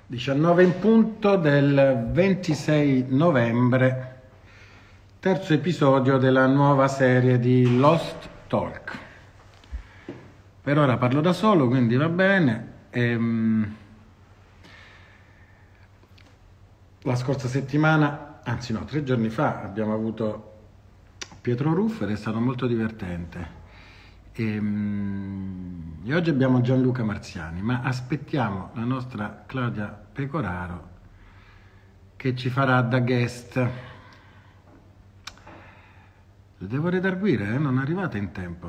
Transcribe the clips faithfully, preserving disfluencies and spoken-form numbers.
diciannove in punto del ventisei novembre, terzo episodio della nuova serie di Lost Talk. Per ora parlo da solo, quindi va bene. Ehm, la scorsa settimana, anzi no, tre giorni fa, abbiamo avuto Pietro Ruff ed è stato molto divertente. E, e oggi abbiamo Gianluca Marziani, ma aspettiamo la nostra Claudia Pecoraro che ci farà da guest. Le devo redarguire, eh? Non arrivate in tempo.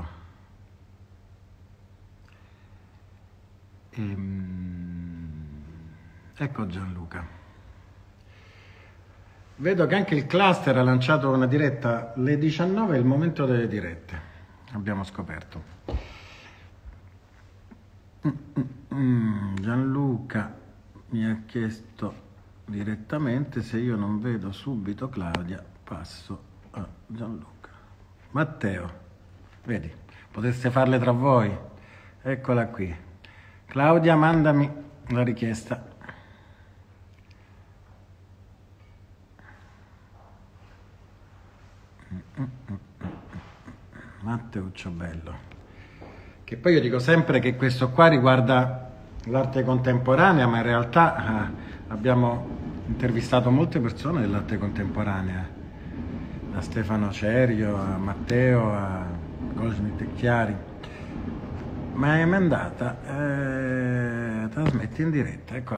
E, ecco Gianluca. Vedo che anche il cluster ha lanciato una diretta alle diciannove, è il momento delle dirette. Abbiamo scoperto. Gianluca mi ha chiesto direttamente se io non vedo subito Claudia, passo a Gianluca. Matteo, vedi, poteste farle tra voi. Eccola qui. Claudia, mandami la richiesta. Matteuccio bello, che poi io dico sempre che questo qua riguarda l'arte contemporanea, ma in realtà eh, abbiamo intervistato molte persone dell'arte contemporanea, da Stefano Cerio a Matteo a Goldsmith e Chiari, ma è mandata, eh, trasmetti in diretta, ecco.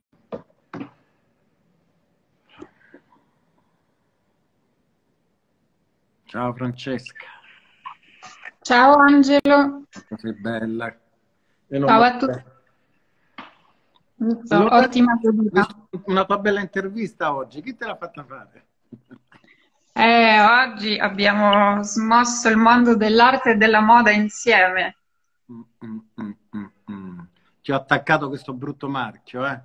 Ciao Francesca. Ciao Angelo. Sei bella. Ciao a tutti. Allora, ottima giornata. Una tua bella intervista oggi. Chi te l'ha fatta fare? Eh, oggi abbiamo smosso il mondo dell'arte e della moda insieme. Mm, mm, mm, mm, mm. Ti ho attaccato questo brutto marchio, eh?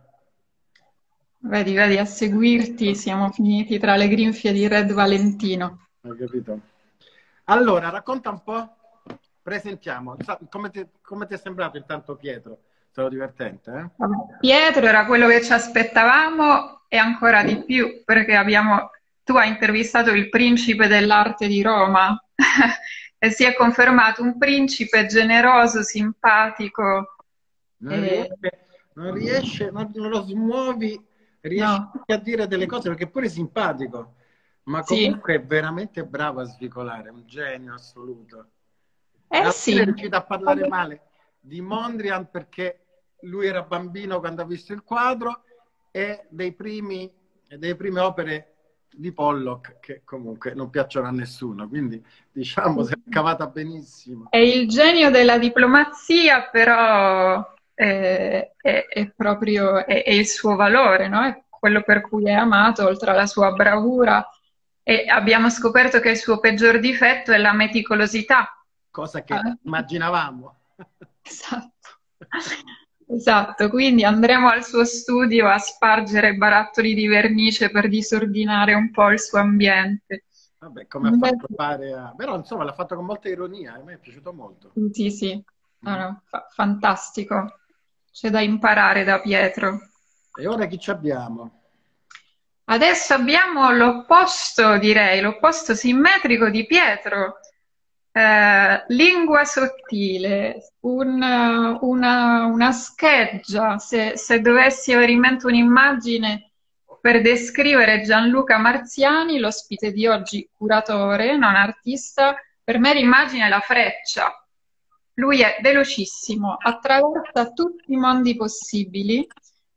Vedi, vedi, a seguirti siamo finiti tra le grinfie di Red Valentino. Ho capito. Allora, racconta un po'. Presentiamo, come ti, come ti è sembrato intanto Pietro? È stato divertente, eh? Vabbè, Pietro era quello che ci aspettavamo e ancora di più, perché abbiamo, tu hai intervistato il principe dell'arte di Roma e si è confermato un principe generoso, simpatico. Non e... riesce, non, riesce non, non lo smuovi, riesce No. anche a dire delle cose perché pure è simpatico, ma comunque sì, è veramente bravo a svicolare, è un genio assoluto. Eh sì. È riuscito a parlare male di Mondrian perché lui era bambino quando ha visto il quadro e dei primi, delle prime opere di Pollock che comunque non piacciono a nessuno, quindi diciamo si è cavata benissimo. È il genio della diplomazia, però è, è, è proprio è, è il suo valore, no? È quello per cui è amato, oltre alla sua bravura. E abbiamo scoperto che il suo peggior difetto è la meticolosità. Cosa che ah. immaginavamo. Esatto. Esatto, quindi andremo al suo studio a spargere barattoli di vernice per disordinare un po' il suo ambiente. Vabbè, come ha fatto fare a... Però insomma l'ha fatto con molta ironia, a me è piaciuto molto. Sì, sì, no, no, fa fantastico. C'è da imparare da Pietro. E ora chi ci abbiamo? Adesso abbiamo l'opposto, direi, l'opposto simmetrico di Pietro. Eh, lingua sottile, un, una, una scheggia, se, se dovessi avere in mente un'immagine per descrivere Gianluca Marziani, l'ospite di oggi, curatore, non artista, per me l'immagine è la freccia. Lui è velocissimo, attraversa tutti i mondi possibili.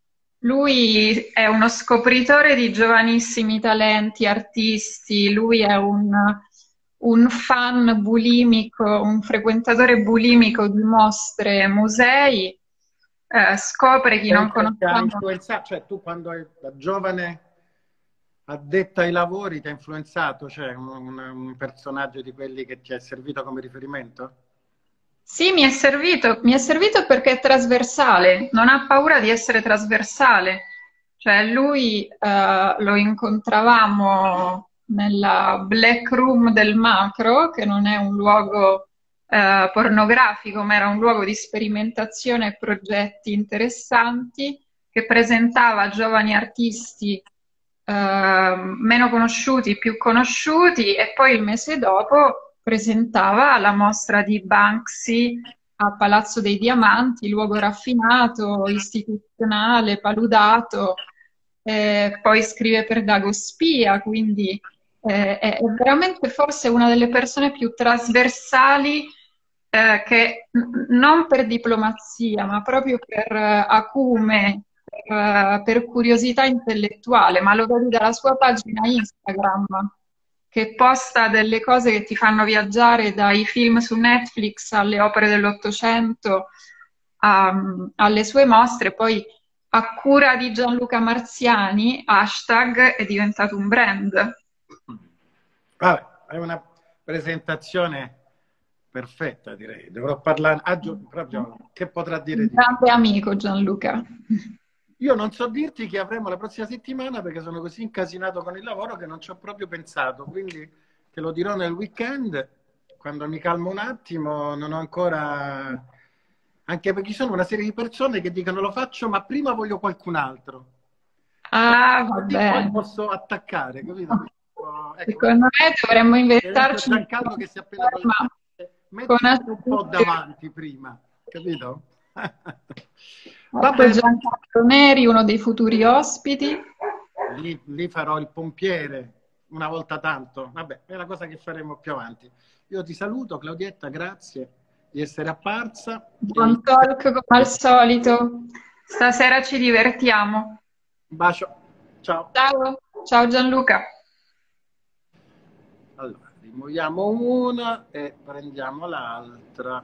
Lui è uno scopritore di giovanissimi talenti, artisti, lui è un... un fan bulimico, un frequentatore bulimico di mostre e musei, eh, scopre chi non conosce. Cioè tu quando eri da giovane addetta ai lavori ti ha influenzato? Cioè un, un, un personaggio di quelli che ti è servito come riferimento? Sì, mi è servito, mi è servito perché è trasversale, non ha paura di essere trasversale. Cioè lui eh, lo incontravamo nella Black Room del Macro, che non è un luogo eh, pornografico, ma era un luogo di sperimentazione e progetti interessanti, che presentava giovani artisti eh, meno conosciuti, più conosciuti, e poi il mese dopo presentava la mostra di Banksy a Palazzo dei Diamanti, luogo raffinato, istituzionale, paludato. Eh, poi scrive per Dago Spia, quindi eh, è, è veramente forse una delle persone più trasversali, eh, che n- non per diplomazia, ma proprio per eh, acume, per, eh, per curiosità intellettuale, ma lo vedi dalla sua pagina Instagram, che posta delle cose che ti fanno viaggiare dai film su Netflix alle opere dell'Ottocento, a- alle sue mostre. Poi a cura di Gianluca Marziani, hashtag è diventato un brand. Vabbè, è una presentazione perfetta, direi. Dovrò parlare ah, Gio- proprio che potrà dire Un di me. grande amico Gianluca. Io non so dirti che avremo la prossima settimana perché sono così incasinato con il lavoro che non ci ho proprio pensato, quindi te lo dirò nel weekend, quando mi calmo un attimo. Non ho ancora, anche perché ci sono una serie di persone che dicono lo faccio, ma prima voglio qualcun altro. Ah, va Così poi bene. posso attaccare, capito? Ecco, Secondo me dovremmo per esempio inventarci un Giancarlo che si è appena programma collegato, con mettimi un po' Astuzio. davanti prima, capito? Va Ecco bene, Giancarlo Neri, uno dei futuri ospiti. lì, lì farò il pompiere una volta tanto. Vabbè, è una cosa che faremo più avanti. Io ti saluto, Claudietta, grazie di essere apparsa. Buon talk come al solito. Stasera ci divertiamo. Un bacio, ciao. Ciao, ciao Gianluca. Allora, rimuoviamo una e prendiamo l'altra.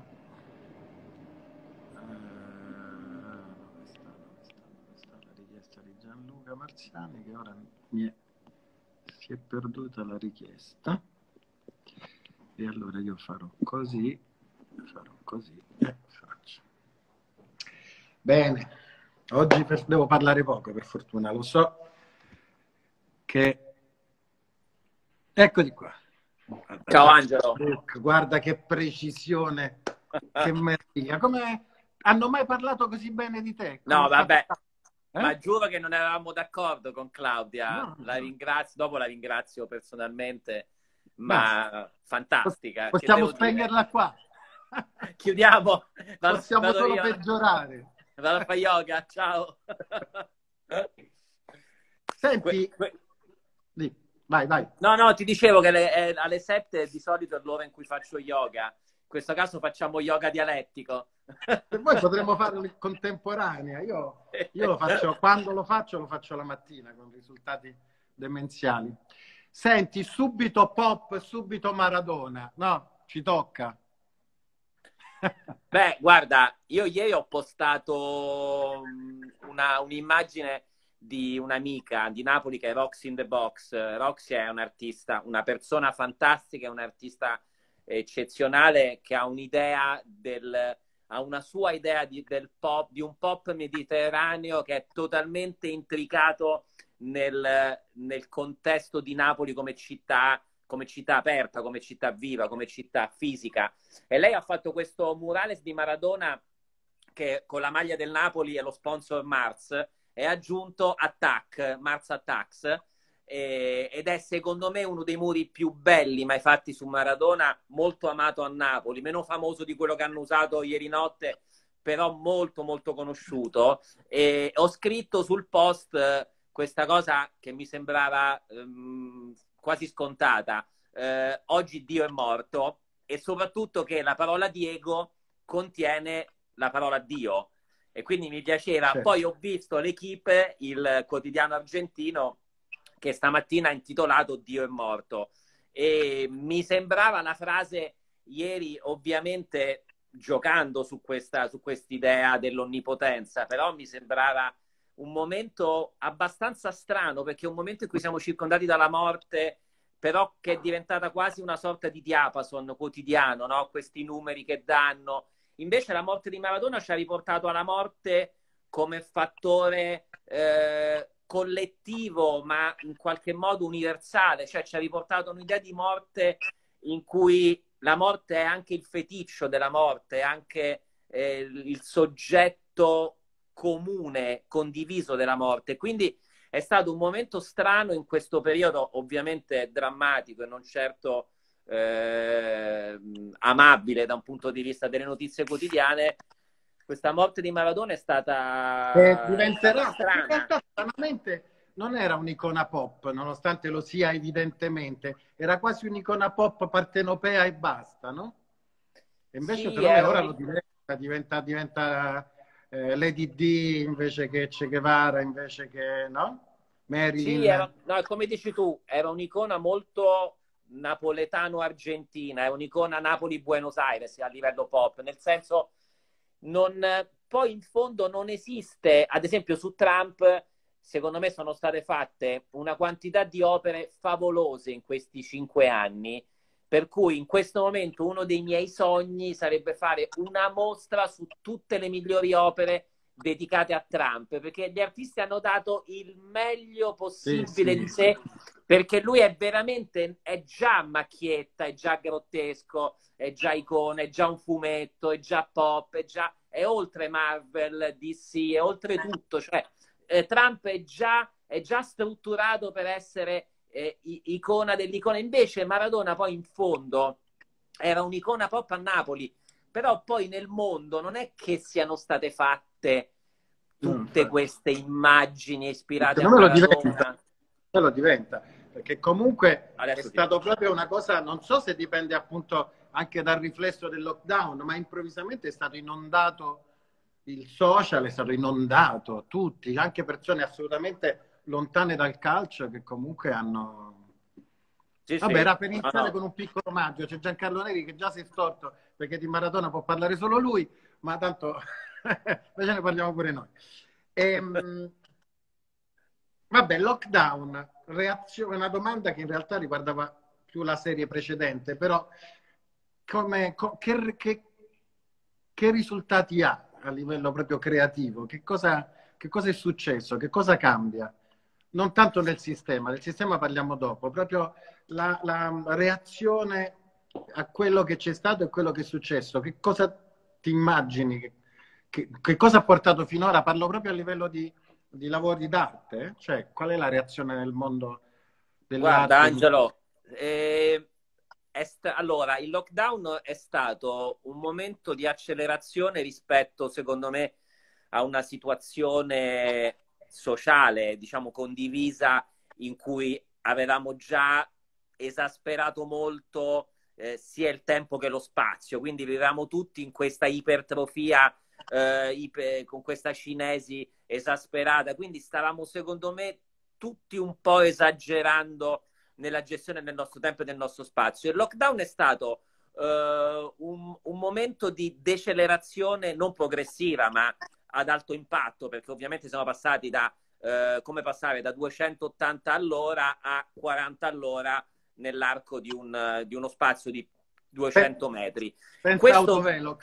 Dove sta, dove sta, dove sta la richiesta di Gianluca Marziani, che ora mi è, si è perduta la richiesta. E allora io farò così, farò così e faccio. Bene, oggi per, devo parlare poco, per fortuna, lo so che... Eccoli qua. Guarda, ciao Angelo. guarda che precisione, che meraviglia. Come hanno mai parlato così bene di te? Come No, vabbè, eh? ma giuro che non eravamo d'accordo con Claudia. No, la no. ringrazio, dopo la ringrazio personalmente, ma Basta. fantastica. Possiamo che devo spegnerla dire? qua. Chiudiamo. Vado, Possiamo vado solo io. peggiorare. Vado a fare yoga, ciao. Senti, Que- que- lì, vai, vai. no, no, ti dicevo che le- eh, alle sette di solito è l'ora in cui faccio yoga. In questo caso facciamo yoga dialettico. Per voi potremmo farlo in contemporanea. Io, io lo faccio, quando lo faccio, lo faccio la mattina con risultati demenziali. Senti, subito pop, subito Maradona. No, ci tocca. Beh, guarda, io ieri ho postato una, un'immagine di un'amica di Napoli che è Roxy in the Box. Roxy è un'artista, una persona fantastica, è un'artista eccezionale che ha un'idea del, ha una sua idea di, del pop, di un pop mediterraneo che è totalmente intricato nel, nel contesto di Napoli come città, come città aperta, come città viva, come città fisica. E lei ha fatto questo murales di Maradona che con la maglia del Napoli e lo sponsor Mars è aggiunto Attack, Mars Attacks, eh, ed è secondo me uno dei muri più belli mai fatti su Maradona, molto amato a Napoli, meno famoso di quello che hanno usato ieri notte, però molto molto conosciuto. E ho scritto sul post eh, questa cosa che mi sembrava ehm, quasi scontata. Eh, oggi Dio è morto, e soprattutto che la parola Diego contiene la parola Dio, e quindi mi piaceva. Certo. Poi ho visto l'Equipe, il quotidiano argentino, che stamattina ha intitolato Dio è morto, e mi sembrava una frase, ieri ovviamente giocando su questa su quest'idea dell'onnipotenza, però mi sembrava un momento abbastanza strano, perché è un momento in cui siamo circondati dalla morte, però che è diventata quasi una sorta di diapason quotidiano, no? Questi numeri che danno. Invece la morte di Maradona ci ha riportato alla morte come fattore eh, collettivo, ma in qualche modo universale, cioè ci ha riportato un'idea di morte in cui la morte è anche il feticcio della morte, è anche eh, il soggetto comune, condiviso della morte. Quindi è stato un momento strano in questo periodo, ovviamente drammatico e non certo eh, amabile da un punto di vista delle notizie quotidiane. Questa morte di Maradona è stata, E è stata diventerà, perché in strana. realtà stranamente non era un'icona pop, nonostante lo sia evidentemente, era quasi un'icona pop partenopea e basta, no? E invece Sì, secondo me era ora un... lo diventa, diventa, diventa eh, Lady D invece che Che Guevara, invece che, no? Sì, era, Marilyn. no, come dici tu, era un'icona molto napoletano-argentina, è un'icona Napoli-Buenos Aires a livello pop, nel senso, non, poi in fondo non esiste, ad esempio su Trump, secondo me sono state fatte una quantità di opere favolose in questi cinque anni, per cui in questo momento uno dei miei sogni sarebbe fare una mostra su tutte le migliori opere dedicate a Trump, perché gli artisti hanno dato il meglio Sì, possibile sì. di sé, perché lui è veramente, è già macchietta, è già grottesco, è già icona, è già un fumetto, è già pop, è già, è oltre Marvel, D C, è oltre tutto, cioè eh, Trump è già, è già strutturato per essere eh, icona dell'icona, invece Maradona poi in fondo era un'icona pop a Napoli, però poi nel mondo non è che siano state fatte No, tutte infatti. queste immagini ispirate a Secondo me lo diventa, Maradona. me lo diventa, perché comunque è Adesso sì. stato proprio una cosa, non so se dipende appunto anche dal riflesso del lockdown, ma improvvisamente è stato inondato il social, è stato inondato tutti, anche persone assolutamente lontane dal calcio che comunque hanno... Sì, Vabbè, sì. era per No, iniziare no. con un piccolo omaggio, c'è Giancarlo Neri che già si è storto perché di Maradona può parlare solo lui, ma tanto invece ne parliamo pure noi. Ehm, Vabbè, lockdown, reazione, una domanda che in realtà riguardava più la serie precedente, però come, co- che, che- che risultati ha a livello proprio creativo? Che cosa, che cosa è successo? Che cosa cambia? Non tanto nel sistema, del sistema parliamo dopo, proprio la, la reazione a quello che c'è stato e quello che è successo. Che cosa ti immagini? Che, che- che cosa ha portato finora? Parlo proprio a livello di, di lavori d'arte, eh? Cioè qual è la reazione nel mondo Guarda, dell'arte? Angelo, eh, è sta- allora, il lockdown è stato un momento di accelerazione rispetto, secondo me, a una situazione sociale, diciamo, condivisa in cui avevamo già esasperato molto eh, sia il tempo che lo spazio, quindi vivevamo tutti in questa ipertrofia eh, iper- con questa cinesi esasperata, quindi stavamo, secondo me, tutti un po' esagerando nella gestione del nostro tempo e del nostro spazio. Il lockdown è stato uh, un, un momento di decelerazione non progressiva, ma ad alto impatto, perché ovviamente siamo passati da uh, come passare da duecentottanta all'ora a quaranta all'ora nell'arco di, un, di uno spazio di duecento metri. Senza Questo autovelox.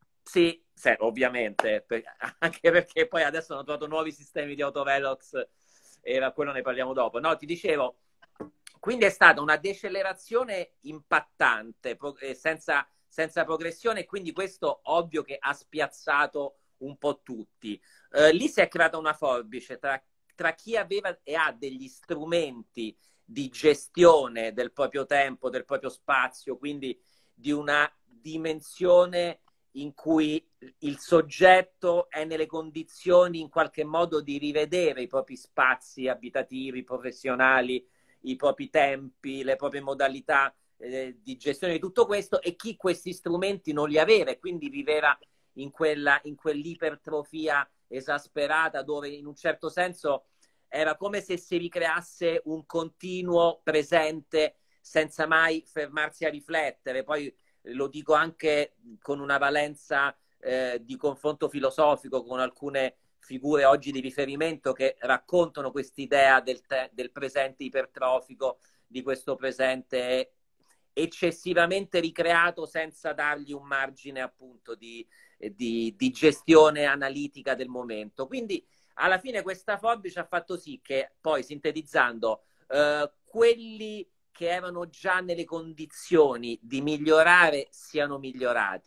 sì, sì, ovviamente, per, anche perché poi adesso hanno trovato nuovi sistemi di autovelox e da quello ne parliamo dopo. No, ti dicevo, quindi è stata una decelerazione impattante, pro, eh, senza, senza progressione, e quindi questo ovvio che ha spiazzato un po' tutti. Eh, lì si è creata una forbice tra, tra chi aveva e ha degli strumenti di gestione del proprio tempo, del proprio spazio, quindi di una dimensione in cui il soggetto è nelle condizioni in qualche modo di rivedere i propri spazi abitativi, professionali, i propri tempi, le proprie modalità eh, di gestione di tutto questo, e chi questi strumenti non li aveva e quindi viveva in quella, in quell'ipertrofia esasperata dove in un certo senso era come se si ricreasse un continuo presente senza mai fermarsi a riflettere. Poi lo dico anche con una valenza eh, di confronto filosofico con alcune figure oggi di riferimento che raccontano quest'idea del, del presente ipertrofico, di questo presente eccessivamente ricreato senza dargli un margine appunto di, di, di gestione analitica del momento. Quindi alla fine questa forbice ha fatto sì che poi, sintetizzando, eh, quelli che erano già nelle condizioni di migliorare siano migliorati,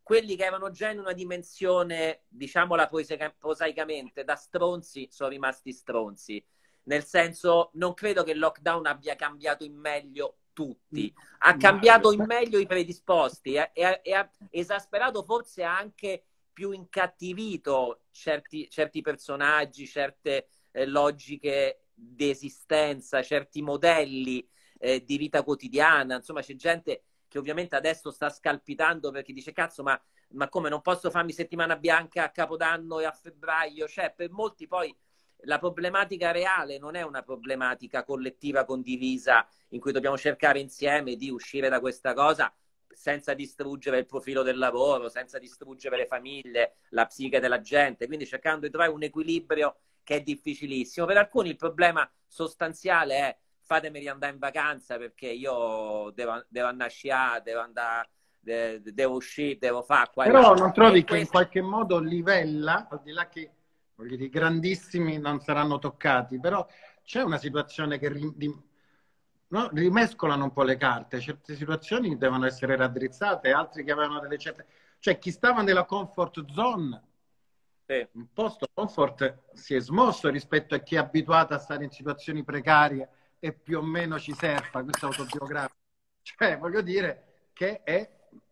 quelli che erano già in una dimensione, diciamola prosaicamente, da stronzi, sono rimasti stronzi. Nel senso, non credo che il lockdown abbia cambiato in meglio tutti, ha cambiato in meglio i predisposti e, e, e ha esasperato, forse anche più incattivito certi, certi personaggi, certe eh, logiche di esistenza, certi modelli eh, di vita quotidiana. Insomma, c'è gente che ovviamente adesso sta scalpitando perché dice cazzo, ma, ma come non posso farmi settimana bianca a Capodanno e a febbraio? Cioè, per molti poi la problematica reale non è una problematica collettiva condivisa in cui dobbiamo cercare insieme di uscire da questa cosa senza distruggere il profilo del lavoro, senza distruggere le famiglie, la psiche della gente, quindi cercando di trovare un equilibrio che è difficilissimo. Per alcuni il problema sostanziale è fatemi riandare in vacanza perché io devo, devo andare a sciare, devo andare, de, devo uscire, devo fare qua e là. Però non trovi e che in qualche modo livella, al di là che i grandissimi non saranno toccati, però c'è una situazione che ri, di, no, rimescolano un po' le carte, certe situazioni devono essere raddrizzate, altre che avevano delle certe... Cioè chi stava nella comfort zone, sì. un po' sto comfort si è smosso rispetto a chi è abituato a stare in situazioni precarie e più o meno ci serva, questo è autobiografico. Cioè voglio dire che è,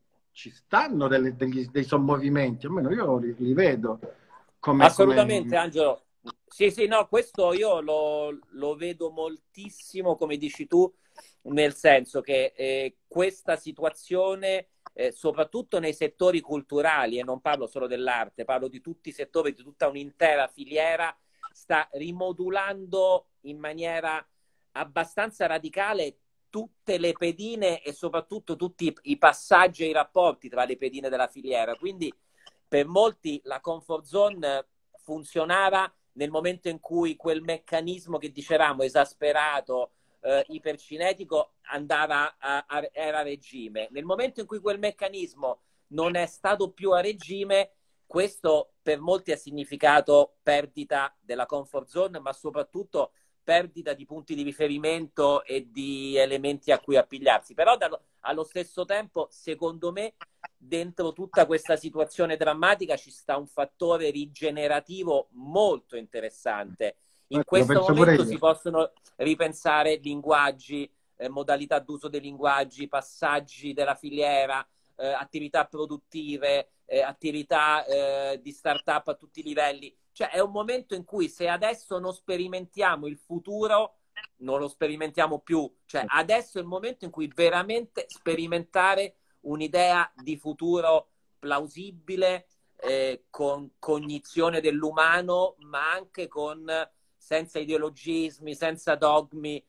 ci stanno delle, degli, dei sommovimenti, almeno io li, li vedo. Come, Assolutamente, come... Angelo. Sì, sì, no, questo io lo, lo vedo moltissimo, come dici tu, nel senso che eh, questa situazione, eh, soprattutto nei settori culturali, e non parlo solo dell'arte, parlo di tutti i settori, di tutta un'intera filiera, sta rimodulando in maniera abbastanza radicale tutte le pedine e soprattutto tutti i passaggi e i rapporti tra le pedine della filiera. Quindi per molti la comfort zone funzionava nel momento in cui quel meccanismo che dicevamo esasperato, eh, ipercinetico, andava a, a, era a regime. Nel momento in cui quel meccanismo non è stato più a regime, questo per molti ha significato perdita della comfort zone, ma soprattutto perdita di punti di riferimento e di elementi a cui appigliarsi. Però dallo, allo stesso tempo, secondo me, dentro tutta questa situazione drammatica ci sta un fattore rigenerativo molto interessante. In questo momento si possono ripensare linguaggi, eh, modalità d'uso dei linguaggi, passaggi della filiera, eh, attività produttive, eh, attività eh, di start-up a tutti i livelli. Cioè è un momento in cui se adesso non sperimentiamo il futuro, non lo sperimentiamo più. Cioè adesso è il momento in cui veramente sperimentare un'idea di futuro plausibile, eh, con cognizione dell'umano, ma anche con senza ideologismi, senza dogmi,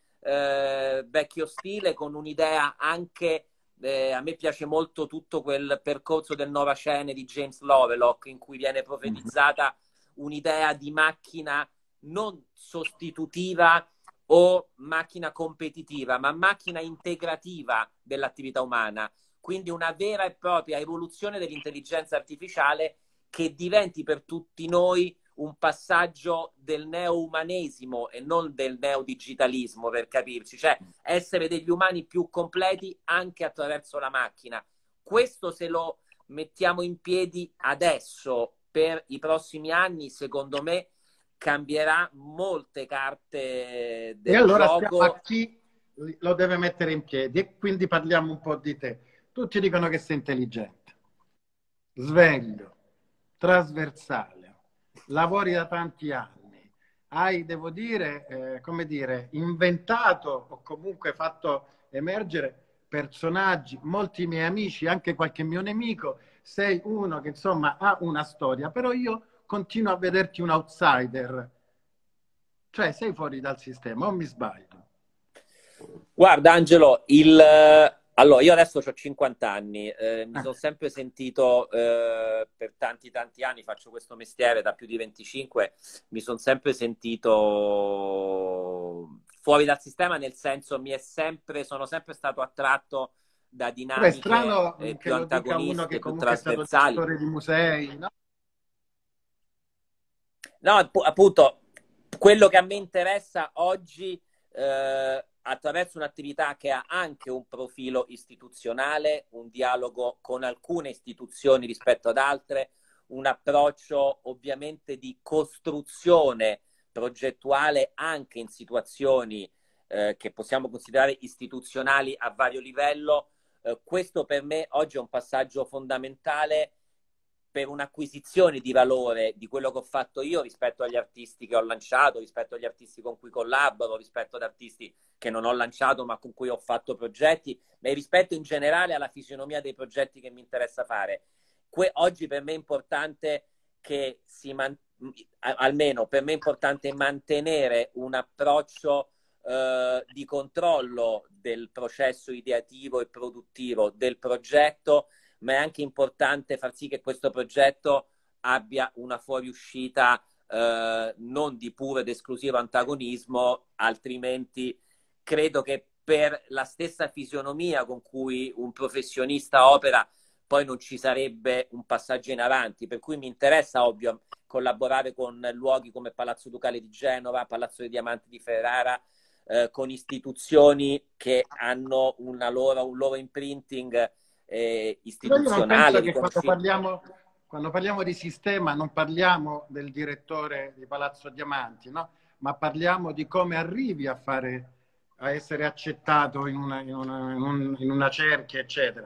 eh, vecchio stile, con un'idea anche, eh, a me piace molto tutto quel percorso del Novacene di James Lovelock, in cui viene profetizzata un'idea di macchina non sostitutiva o macchina competitiva, ma macchina integrativa dell'attività umana. Quindi una vera e propria evoluzione dell'intelligenza artificiale che diventi per tutti noi un passaggio del neo-umanesimo e non del neo-digitalismo, per capirci, cioè essere degli umani più completi anche attraverso la macchina. Questo se lo mettiamo in piedi adesso per i prossimi anni, secondo me cambierà molte carte del e allora gioco. A chi lo deve mettere in piedi? E quindi parliamo un po' di te. Tutti dicono che sei intelligente, sveglio, trasversale, lavori da tanti anni, hai, devo dire, eh, come dire, inventato o comunque fatto emergere personaggi, molti miei amici, anche qualche mio nemico. Sei uno che insomma ha una storia, però io continuo a vederti un outsider, cioè sei fuori dal sistema, o mi sbaglio? Guarda Angelo, il... allora io adesso ho cinquanta anni, eh, mi sono sempre sentito, eh, per tanti tanti anni faccio questo mestiere da più di venticinque, mi sono sempre sentito fuori dal sistema, nel senso mi è sempre, sono sempre stato attratto da dinamiche È strano eh, che più lo dica uno che antagoniste, più comunque è stato trasversali. gestore di musei, no? No, appunto, quello che a me interessa oggi, eh, attraverso un'attività che ha anche un profilo istituzionale, un dialogo con alcune istituzioni rispetto ad altre, un approccio ovviamente di costruzione progettuale anche in situazioni eh, che possiamo considerare istituzionali a vario livello. Eh, questo per me oggi è un passaggio fondamentale per un'acquisizione di valore di quello che ho fatto io rispetto agli artisti che ho lanciato, rispetto agli artisti con cui collaboro, rispetto ad artisti che non ho lanciato ma con cui ho fatto progetti, e rispetto in generale alla fisionomia dei progetti che mi interessa fare. Que- oggi per me è importante che si man- almeno per me è importante mantenere un approccio eh, di controllo del processo ideativo e produttivo del progetto, ma è anche importante far sì che questo progetto abbia una fuoriuscita eh, non di puro ed esclusivo antagonismo, altrimenti credo che per la stessa fisionomia con cui un professionista opera poi non ci sarebbe un passaggio in avanti, per cui mi interessa, ovvio, collaborare con luoghi come Palazzo Ducale di Genova, Palazzo dei Diamanti di Ferrara, eh, con istituzioni che hanno una loro, un loro imprinting eh, Però io non istituzionale, penso che quando riconosciuto. parliamo, quando parliamo di sistema non parliamo del direttore di Palazzo Diamanti, no? Ma parliamo di come arrivi a fare, a essere accettato in una, in una, in un, in una cerchia, eccetera.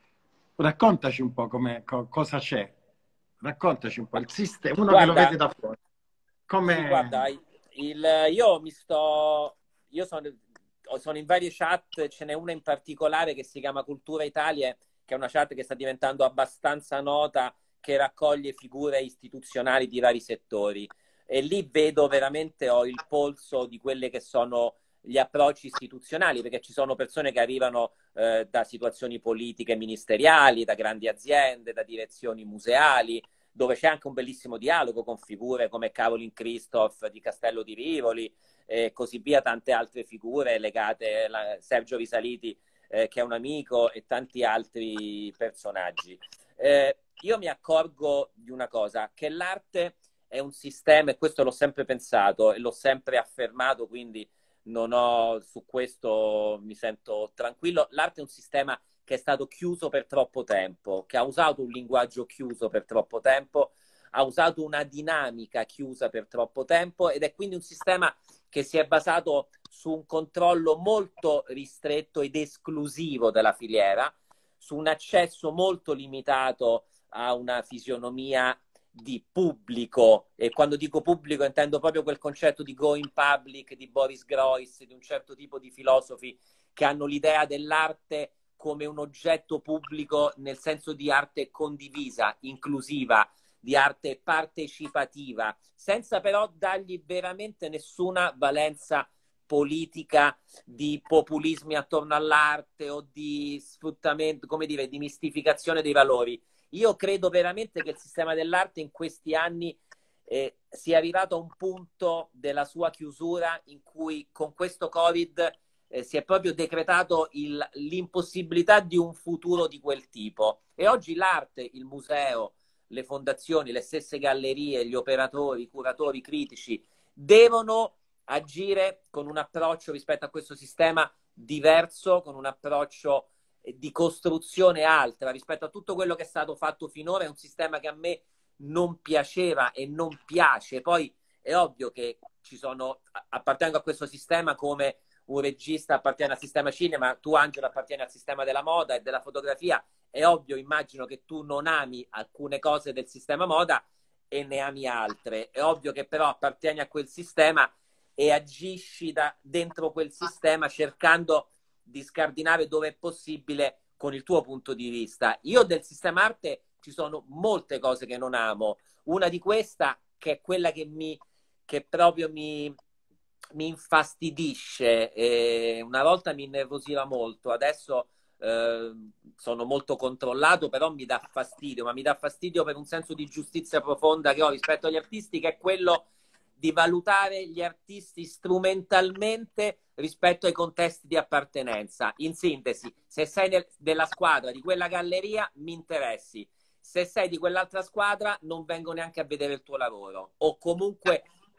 Raccontaci un po' come, co, cosa c'è. Raccontaci un po' il sistema, uno che lo Guarda, vede da fuori. sì, guarda, Come... il, io mi sto, io sono, sono in varie chat, ce n'è una in particolare che si chiama Cultura Italia, che è una chat che sta diventando abbastanza nota, che raccoglie figure istituzionali di vari settori. E lì vedo veramente, ho il polso di quelle che sono gli approcci istituzionali, perché ci sono persone che arrivano eh, da situazioni politiche ministeriali, da grandi aziende, da direzioni museali, dove c'è anche un bellissimo dialogo con figure come Caroline Christoph di Castello di Rivoli e così via, tante altre figure legate, a Sergio Risaliti eh, che è un amico e tanti altri personaggi. Eh, io mi accorgo di una cosa, che l'arte è un sistema, e questo l'ho sempre pensato e l'ho sempre affermato, quindi non ho, su questo mi sento tranquillo, l'arte è un sistema che è stato chiuso per troppo tempo, che ha usato un linguaggio chiuso per troppo tempo, ha usato una dinamica chiusa per troppo tempo ed è quindi un sistema che si è basato su un controllo molto ristretto ed esclusivo della filiera, su un accesso molto limitato a una fisionomia di pubblico, e quando dico pubblico intendo proprio quel concetto di going public di Boris Groys, di un certo tipo di filosofi che hanno l'idea dell'arte come un oggetto pubblico nel senso di arte condivisa, inclusiva, di arte partecipativa, senza però dargli veramente nessuna valenza politica di populismi attorno all'arte o di sfruttamento, come dire, di mistificazione dei valori. Io credo veramente che il sistema dell'arte in questi anni eh, sia arrivato a un punto della sua chiusura in cui con questo Covid eh, si è proprio decretato il, l'impossibilità di un futuro di quel tipo. E oggi l'arte, il museo, le fondazioni, le stesse gallerie, gli operatori, i curatori, i critici devono agire con un approccio rispetto a questo sistema diverso, con un approccio di costruzione altra rispetto a tutto quello che è stato fatto finora. È un sistema che a me non piaceva e non piace. Poi è ovvio che ci sono, appartengo a questo sistema come un regista appartiene al sistema cinema, tu Angelo appartieni al sistema della moda e della fotografia. È ovvio, immagino che tu non ami alcune cose del sistema moda e ne ami altre. È ovvio che però appartieni a quel sistema e agisci da dentro quel sistema cercando di scardinare dove è possibile con il tuo punto di vista. Io del sistema arte ci sono molte cose che non amo. Una di questa, che è quella che mi che proprio mi, mi infastidisce, e una volta mi innervosiva molto, adesso eh, sono molto controllato, però mi dà fastidio, ma mi dà fastidio per un senso di giustizia profonda che ho rispetto agli artisti, che è quello di valutare gli artisti strumentalmente rispetto ai contesti di appartenenza. In sintesi, se sei nel, della squadra di quella galleria, mi interessi. Se sei di quell'altra squadra, non vengo neanche a vedere il tuo lavoro. O comunque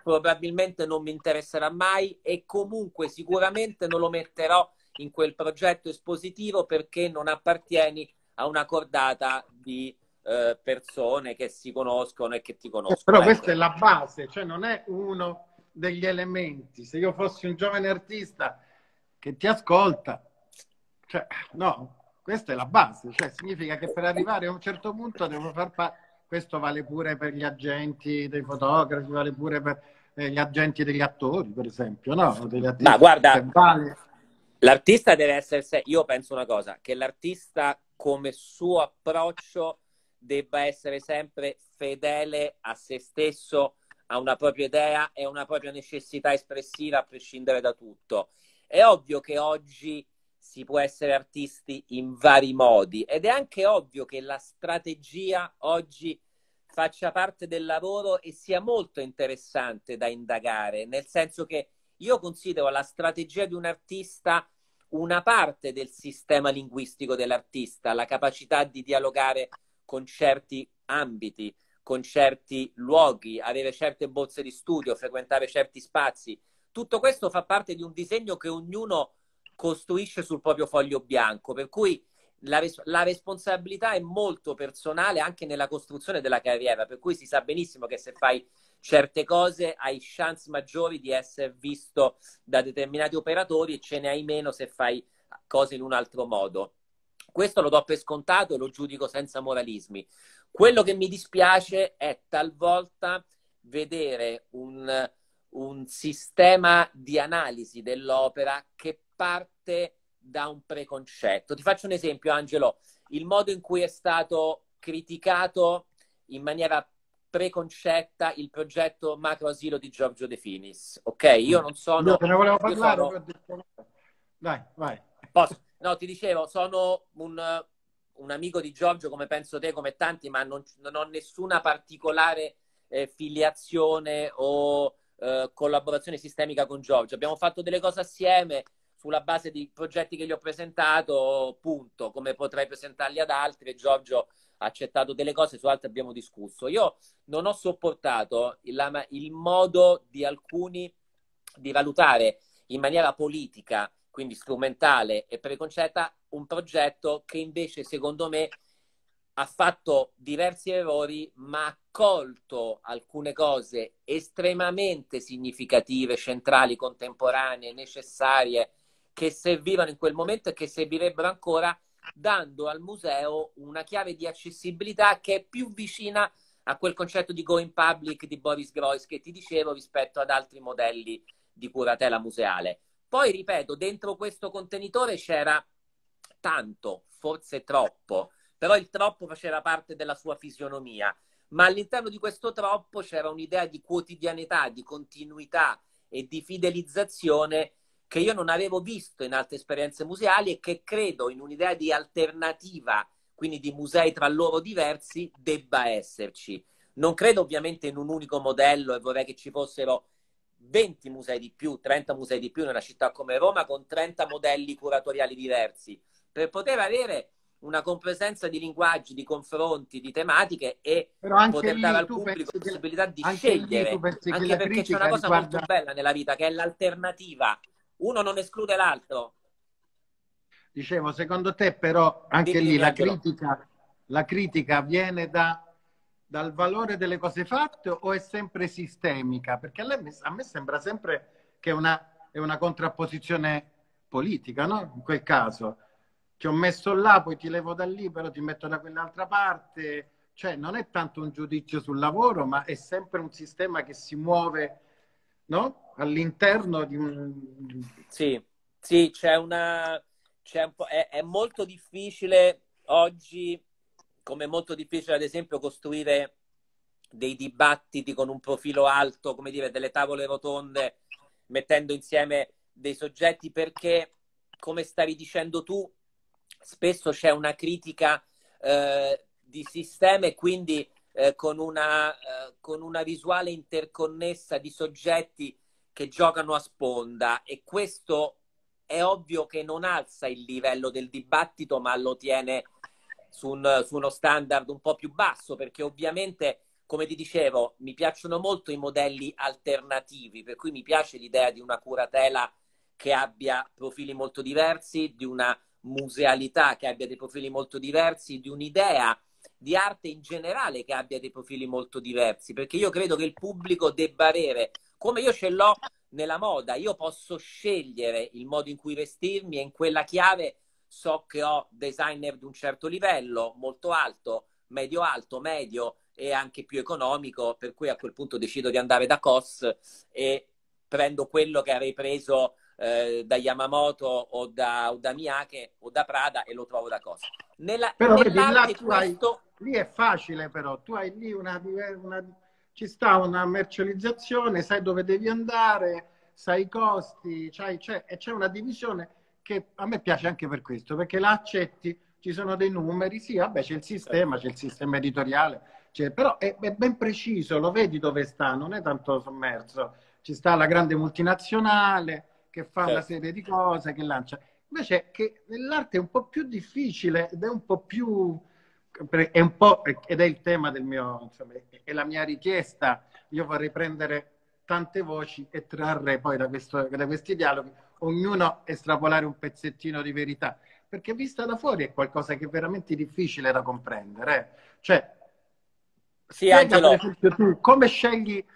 probabilmente non mi interesserà mai e comunque sicuramente non lo metterò in quel progetto espositivo perché non appartieni a una cordata di eh, persone che si conoscono e che ti Eh, conoscono. però Ecco. questa è la base, cioè non è uno degli elementi. Se io fossi un giovane artista che ti ascolta, cioè, no, questa è la base, cioè significa che per arrivare a un certo punto devo far parte. Questo vale pure per gli agenti dei fotografi, vale pure per eh, gli agenti degli attori, per esempio, no? Degli attori. Ma guarda, Cioè, vale... l'artista deve essere sé. Io penso una cosa, che l'artista come suo approccio debba essere sempre fedele a se stesso, a una propria idea e a una propria necessità espressiva a prescindere da tutto. È ovvio che oggi si può essere artisti in vari modi ed è anche ovvio che la strategia oggi faccia parte del lavoro e sia molto interessante da indagare, nel senso che io considero la strategia di un artista una parte del sistema linguistico dell'artista, la capacità di dialogare con certi ambiti, con certi luoghi, avere certe borse di studio, frequentare certi spazi. Tutto questo fa parte di un disegno che ognuno costruisce sul proprio foglio bianco, per cui la, res- la responsabilità è molto personale anche nella costruzione della carriera, per cui si sa benissimo che se fai certe cose hai chance maggiori di essere visto da determinati operatori e ce ne hai meno se fai cose in un altro modo. Questo lo do per scontato e lo giudico senza moralismi. Quello che mi dispiace è talvolta vedere un, un sistema di analisi dell'opera che parte da un preconcetto. Ti faccio un esempio, Angelo. Il modo in cui è stato criticato in maniera preconcetta il progetto Macro Asilo di Giorgio De Finis. Ok? Io non sono... Io te ne volevo parlare. Sono... Detto... Dai, vai. Posso? No, ti dicevo, sono un, un amico di Giorgio, come penso te, come tanti, ma non, non ho nessuna particolare eh, filiazione o eh, collaborazione sistemica con Giorgio. Abbiamo fatto delle cose assieme sulla base di progetti che gli ho presentato, punto, come potrei presentarli ad altri, e Giorgio ha accettato delle cose, su altre abbiamo discusso. Io non ho sopportato il, il modo di alcuni di valutare in maniera politica, quindi strumentale e preconcetta, un progetto che invece, secondo me, ha fatto diversi errori, ma ha colto alcune cose estremamente significative, centrali, contemporanee, necessarie, che servivano in quel momento e che servirebbero ancora, dando al museo una chiave di accessibilità che è più vicina a quel concetto di going public di Boris Groys che ti dicevo rispetto ad altri modelli di curatela museale. Poi, ripeto, dentro questo contenitore c'era tanto, forse troppo, però il troppo faceva parte della sua fisionomia, ma all'interno di questo troppo c'era un'idea di quotidianità, di continuità e di fidelizzazione che io non avevo visto in altre esperienze museali e che credo in un'idea di alternativa, quindi di musei tra loro diversi, debba esserci. Non credo ovviamente in un unico modello e vorrei che ci fossero venti musei di più, trenta musei di più in una città come Roma con trenta modelli curatoriali diversi, per poter avere una compresenza di linguaggi, di confronti, di tematiche e Però anche poter lì dare al tu pubblico la pensi che, possibilità di anche scegliere, lì tu pensi che anche la perché c'è una critica cosa riguarda... molto bella nella vita, che è l'alternativa. Uno non esclude l'altro. Dicevo, secondo te però anche Dimmi, lì dimmi, la Angelo. critica, la critica viene da, dal valore delle cose fatte o è sempre sistemica? Perché a, lei, a me sembra sempre che è una, è una contrapposizione politica, no? In quel caso. Ti ho messo là, poi ti levo da lì, però ti metto da quell'altra parte. Cioè non è tanto un giudizio sul lavoro, ma è sempre un sistema che si muove, no? All'interno di un... Sì, sì, c'è una... C'è un po', è, è molto difficile oggi, come è molto difficile ad esempio costruire dei dibattiti con un profilo alto, come dire, delle tavole rotonde, mettendo insieme dei soggetti, perché, come stavi dicendo tu, spesso c'è una critica eh, di sistema e quindi eh, con una, eh, con una visuale interconnessa di soggetti che giocano a sponda, e questo è ovvio che non alza il livello del dibattito, ma lo tiene su, un, su uno standard un po' più basso, perché ovviamente come ti dicevo, mi piacciono molto i modelli alternativi, per cui mi piace l'idea di una curatela che abbia profili molto diversi, di una musealità che abbia dei profili molto diversi, di un'idea di arte in generale che abbia dei profili molto diversi, perché io credo che il pubblico debba avere, come io ce l'ho nella moda, io posso scegliere il modo in cui vestirmi e in quella chiave so che ho designer di un certo livello, molto alto, medio alto, medio e anche più economico, per cui a quel punto decido di andare da C O S e prendo quello che avrei preso eh, da Yamamoto o da, o da Miyake o da Prada e lo trovo da C O S. Nella, Però vedi, là tu questo... hai, lì è facile però, tu hai lì una, una, ci sta una mercializzazione, sai dove devi andare, sai i costi, c'hai, c'è, e c'è una divisione che a me piace anche per questo, perché la accetti, ci sono dei numeri, sì, vabbè c'è il sistema, c'è il sistema editoriale, c'è, però è, è ben preciso, lo vedi dove sta, non è tanto sommerso, ci sta la grande multinazionale che fa una serie di cose, che lancia. Invece che nell'arte è un po' più difficile ed è un po' più, è un po', ed è il tema del mio, insomma, è la mia richiesta, io vorrei prendere tante voci e trarre poi da, questo, da questi dialoghi, ognuno estrapolare un pezzettino di verità, perché vista da fuori è qualcosa che è veramente difficile da comprendere. Eh. Cioè, sì, spiega Angelo. per esempio tu come scegli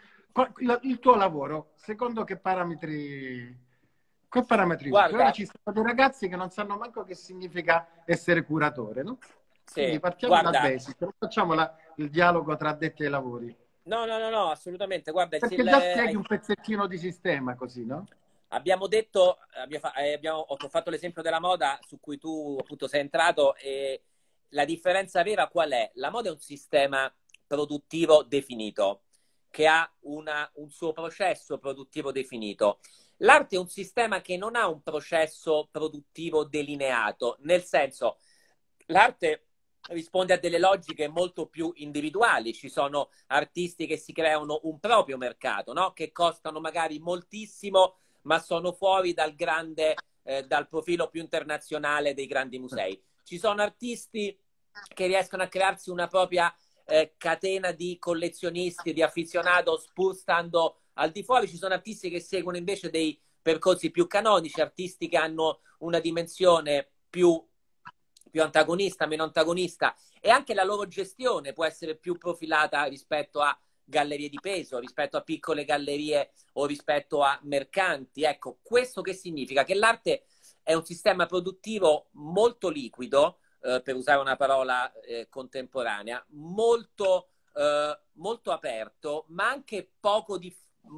il tuo lavoro, secondo che parametri... Che parametri usi? Ora ci sono dei ragazzi che non sanno manco che significa essere curatore, no? Sì, quindi partiamo guarda, da basic, non facciamo la, il dialogo tra addetti ai lavori. No, no, no, no, assolutamente. Guarda, perché il, già spieghi eh, un pezzettino di sistema così, no? Abbiamo detto, abbiamo, abbiamo, ho fatto l'esempio della moda su cui tu appunto sei entrato e la differenza vera qual è? La moda è un sistema produttivo definito, che ha una, un suo processo produttivo definito. L'arte è un sistema che non ha un processo produttivo delineato, nel senso, l'arte risponde a delle logiche molto più individuali. Ci sono artisti che si creano un proprio mercato, no? Che costano magari moltissimo, ma sono fuori dal grande, eh, dal profilo più internazionale dei grandi musei. Ci sono artisti che riescono a crearsi una propria eh, catena di collezionisti, di aficionados, pur stando al di fuori. Ci sono artisti che seguono invece dei percorsi più canonici, artisti che hanno una dimensione più, più antagonista, meno antagonista, e anche la loro gestione può essere più profilata rispetto a gallerie di peso, rispetto a piccole gallerie o rispetto a mercanti. Ecco, questo che significa? Che l'arte è un sistema produttivo molto liquido, eh, per usare una parola eh, contemporanea, molto, eh, molto aperto, ma anche poco, di,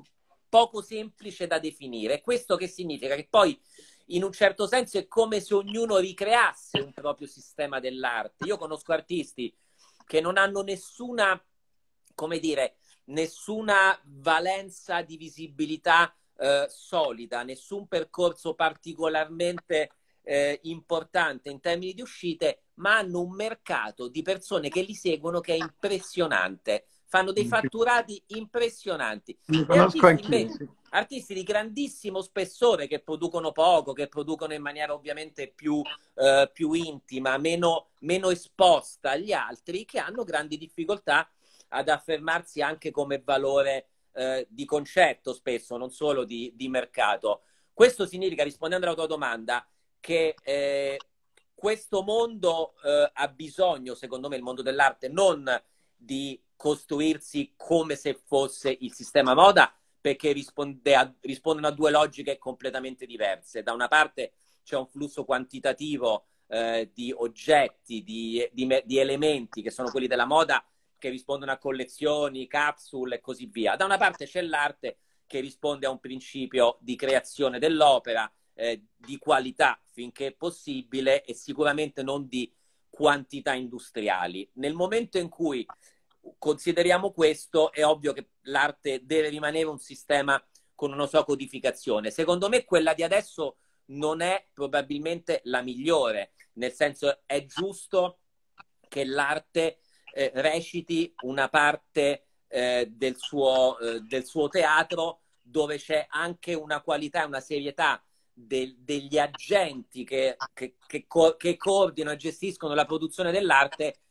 poco semplice da definire. Questo che significa? Che poi in un certo senso è come se ognuno ricreasse un proprio sistema dell'arte. Io conosco artisti che non hanno nessuna, come dire, nessuna valenza di visibilità eh, solida, nessun percorso particolarmente eh, importante in termini di uscite, ma hanno un mercato di persone che li seguono che è impressionante. Fanno dei fatturati impressionanti. Mi E conosco artisti, anch'io. invece, artisti di grandissimo spessore che producono poco, che producono in maniera ovviamente più, eh, più intima, meno, meno esposta agli altri, che hanno grandi difficoltà ad affermarsi anche come valore eh, di concetto spesso, non solo di, di mercato. Questo significa, rispondendo alla tua domanda, che eh, questo mondo eh, ha bisogno, secondo me, il mondo dell'arte, non di costruirsi come se fosse il sistema moda, perché risponde a, rispondono a due logiche completamente diverse. Da una parte c'è un flusso quantitativo eh, di oggetti, di, di, di elementi che sono quelli della moda, che rispondono a collezioni, capsule e così via. Da una parte c'è l'arte che risponde a un principio di creazione dell'opera, eh, di qualità finché possibile e sicuramente non di quantità industriali. Nel momento in cui consideriamo questo, è ovvio che l'arte deve rimanere un sistema con una sua codificazione. Secondo me quella di adesso non è probabilmente la migliore, nel senso è giusto che l'arte eh, reciti una parte eh, del, suo, eh, del suo teatro dove c'è anche una qualità e una serietà del, degli agenti che, che, che, co che coordinano e gestiscono la produzione dell'arte,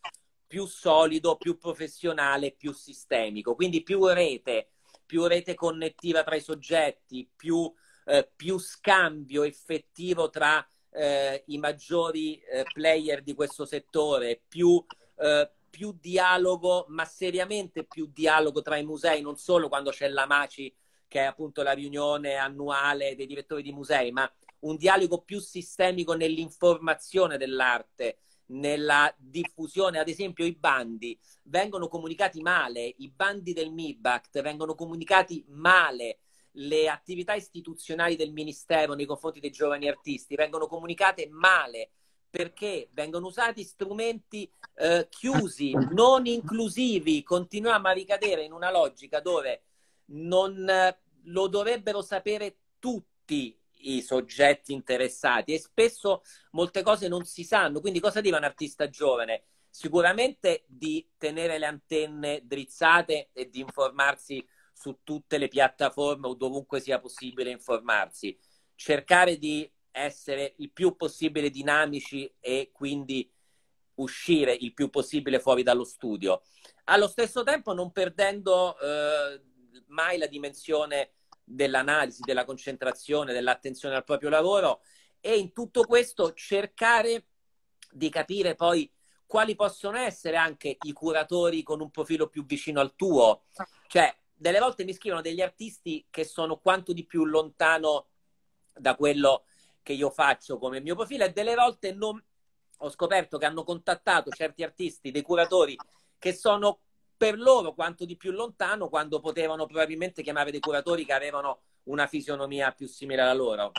più solido, più professionale, più sistemico. Quindi più rete, più rete connettiva tra i soggetti, più, eh, più scambio effettivo tra eh, i maggiori eh, player di questo settore, più, eh, più dialogo, ma seriamente più dialogo tra i musei, non solo quando c'è la MACI, che è appunto la riunione annuale dei direttori di musei, ma un dialogo più sistemico nell'informazione dell'arte, nella diffusione. Ad esempio i bandi vengono comunicati male, i bandi del MIBACT vengono comunicati male, le attività istituzionali del Ministero nei confronti dei giovani artisti vengono comunicate male, perché vengono usati strumenti eh, chiusi, non inclusivi. Continuiamo a ricadere in una logica dove non eh, lo dovrebbero sapere tutti i soggetti interessati, e spesso molte cose non si sanno. Quindi cosa deve un artista giovane? Sicuramente di tenere le antenne drizzate e di informarsi su tutte le piattaforme o dovunque sia possibile informarsi, cercare di essere il più possibile dinamici e quindi uscire il più possibile fuori dallo studio, allo stesso tempo non perdendo eh, mai la dimensione dell'analisi, della concentrazione, dell'attenzione al proprio lavoro, e in tutto questo cercare di capire poi quali possono essere anche i curatori con un profilo più vicino al tuo. Cioè, delle volte mi scrivono degli artisti che sono quanto di più lontano da quello che io faccio come mio profilo, e delle volte non... ho scoperto che hanno contattato certi artisti, dei curatori che sono per loro quanto di più lontano, quando potevano probabilmente chiamare dei curatori che avevano una fisionomia più simile alla loro.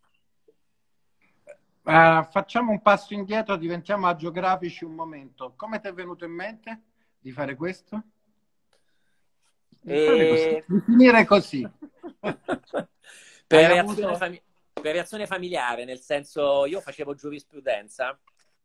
Uh, facciamo un passo indietro, diventiamo agiografici un momento. Come ti è venuto in mente di fare questo? Di, e... fare così. Di finire così. per, reazione avuto... fami... per reazione familiare, nel senso, io facevo giurisprudenza.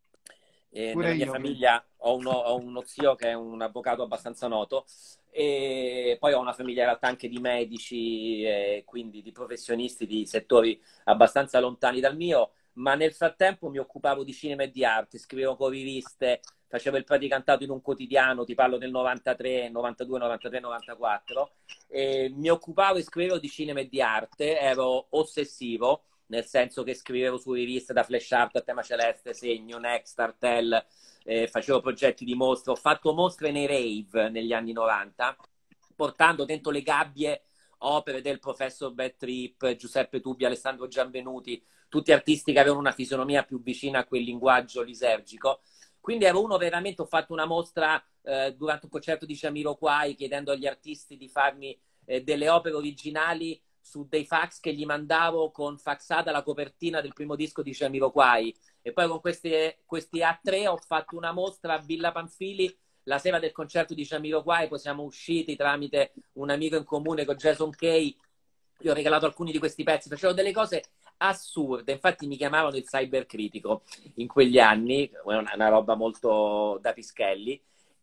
E nella mia io. famiglia ho uno, ho uno zio che è un avvocato abbastanza noto, e poi ho una famiglia in realtà anche di medici e quindi di professionisti di settori abbastanza lontani dal mio, ma nel frattempo mi occupavo di cinema e di arte, scrivevo con riviste, facevo il praticantato in un quotidiano, ti parlo del novantatré, novantadue, novantatré, novantaquattro, e mi occupavo e scrivevo di cinema e di arte, ero ossessivo, nel senso che scrivevo su riviste da Flash Art a Tema Celeste, Segno, Next, Artel, eh, facevo progetti di mostre, ho fatto mostre nei rave negli anni novanta, portando dentro le gabbie opere del professor Bad Trip, Giuseppe Tubi, Alessandro Gianvenuti, tutti artisti che avevano una fisionomia più vicina a quel linguaggio lisergico. Quindi ero uno veramente, ho fatto una mostra eh, durante un concerto di Jamiroquai chiedendo agli artisti di farmi eh, delle opere originali su dei fax che gli mandavo con faxata la copertina del primo disco di Jamiroquai, e poi con questi, questi A tre ho fatto una mostra a Villa Pamphili la sera del concerto di Jamiroquai. Poi siamo usciti tramite un amico in comune con Jason Kay, gli ho regalato alcuni di questi pezzi, facevo delle cose assurde, infatti mi chiamavano il cybercritico in quegli anni, una, una roba molto da Pischelli.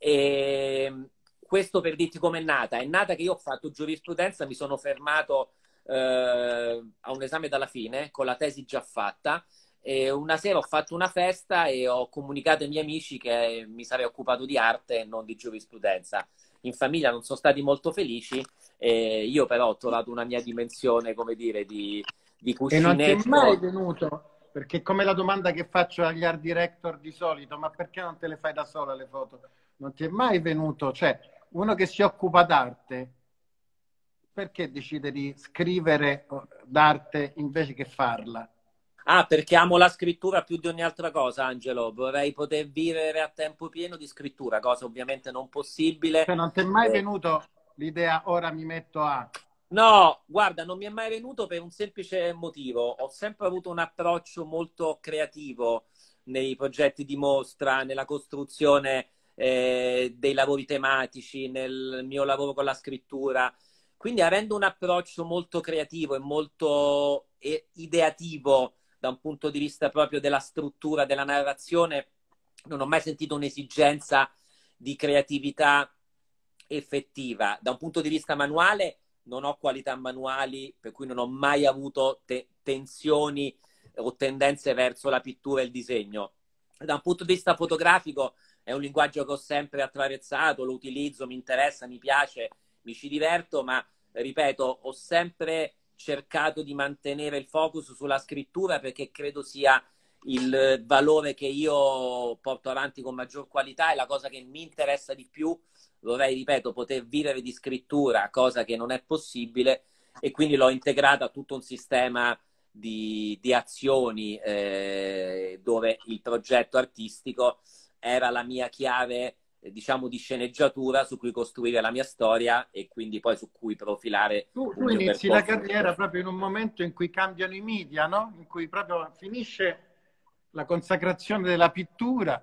E questo per dirti com'è nata. È nata che io ho fatto giurisprudenza, mi sono fermato Uh, a un esame dalla fine con la tesi già fatta, e una sera ho fatto una festa e ho comunicato ai miei amici che mi sarei occupato di arte e non di giurisprudenza. In famiglia non sono stati molto felici, e io però ho trovato una mia dimensione, come dire, di, di cuscinetto. E non ti è mai venuto, perché come la domanda che faccio agli art director di solito, ma perché non te le fai da sola le foto? Non ti è mai venuto, cioè uno che si occupa d'arte, perché decide di scrivere d'arte invece che farla? Ah, perché amo la scrittura più di ogni altra cosa, Angelo. Vorrei poter vivere a tempo pieno di scrittura, cosa ovviamente non possibile. Cioè, non ti è mai eh... venuto l'idea, ora mi metto a... No, guarda, non mi è mai venuto per un semplice motivo. Ho sempre avuto un approccio molto creativo nei progetti di mostra, nella costruzione eh, dei lavori tematici, nel mio lavoro con la scrittura. Quindi, avendo un approccio molto creativo e molto ideativo da un punto di vista proprio della struttura, della narrazione, non ho mai sentito un'esigenza di creatività effettiva. Da un punto di vista manuale, non ho qualità manuali, per cui non ho mai avuto te tensioni o tendenze verso la pittura e il disegno. Da un punto di vista fotografico, è un linguaggio che ho sempre attraversato, lo utilizzo, mi interessa, mi piace, mi ci diverto, ma ripeto, ho sempre cercato di mantenere il focus sulla scrittura perché credo sia il valore che io porto avanti con maggior qualità e la cosa che mi interessa di più. Vorrei, ripeto, poter vivere di scrittura, cosa che non è possibile, e quindi l'ho integrata a tutto un sistema di, di azioni eh, dove il progetto artistico era la mia chiave, eh, diciamo, di sceneggiatura su cui costruire la mia storia e quindi poi su cui profilare Tu, un tu mio inizi la percorso. carriera proprio in un momento in cui cambiano i media, no? In cui proprio finisce la consacrazione della pittura,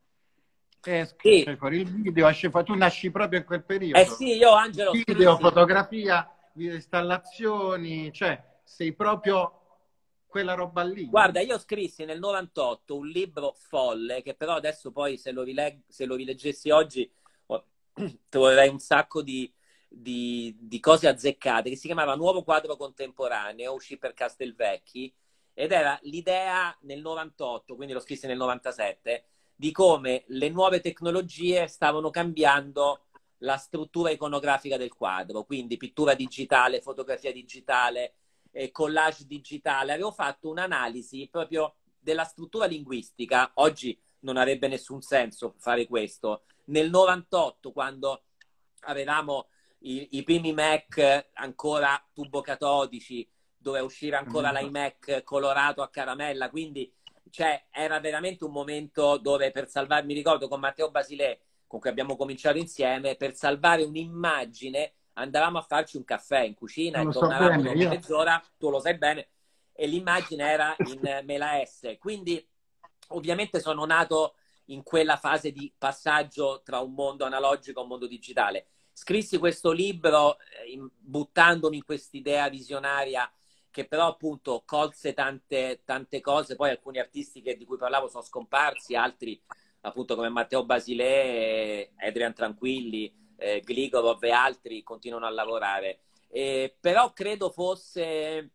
Sì, esce fuori il video, esce fuori, tu nasci proprio in quel eh periodo. sì, io Angelo Video, scrissi. fotografia, video installazioni, cioè sei proprio quella roba lì, Guarda, no? io scrissi nel novantotto un libro folle, che però adesso poi se lo, rileg- se lo rileggessi oggi oh, troverei un sacco di, di, di cose azzeccate, che si chiamava Nuovo quadro contemporaneo, uscì per Castelvecchi, ed era l'idea nel novantotto, quindi lo scrissi nel novantasette, di come le nuove tecnologie stavano cambiando la struttura iconografica del quadro, quindi pittura digitale, fotografia digitale, eh, collage digitale. Avevo fatto un'analisi proprio della struttura linguistica. Oggi non avrebbe nessun senso fare questo. Nel novantotto, quando avevamo i, i primi Mac ancora tubocatodici, doveva uscire ancora l'iMac colorato a caramella, quindi cioè, era veramente un momento dove per salvare, mi ricordo con Matteo Basilè, con cui abbiamo cominciato insieme, per salvare un'immagine andavamo a farci un caffè in cucina Non e lo so tornavamo bene, dopo io. mezz'ora, tu lo sai bene, e l'immagine era in Mela S. Quindi ovviamente sono nato in quella fase di passaggio tra un mondo analogico e un mondo digitale. Scrissi questo libro eh, in, buttandomi in quest'idea visionaria che però appunto colse tante, tante cose. Poi alcuni artisti che, di cui parlavo sono scomparsi, altri appunto come Matteo Basilè, Adrian Tranquilli, eh, Gligorov e altri continuano a lavorare. Eh, però credo fosse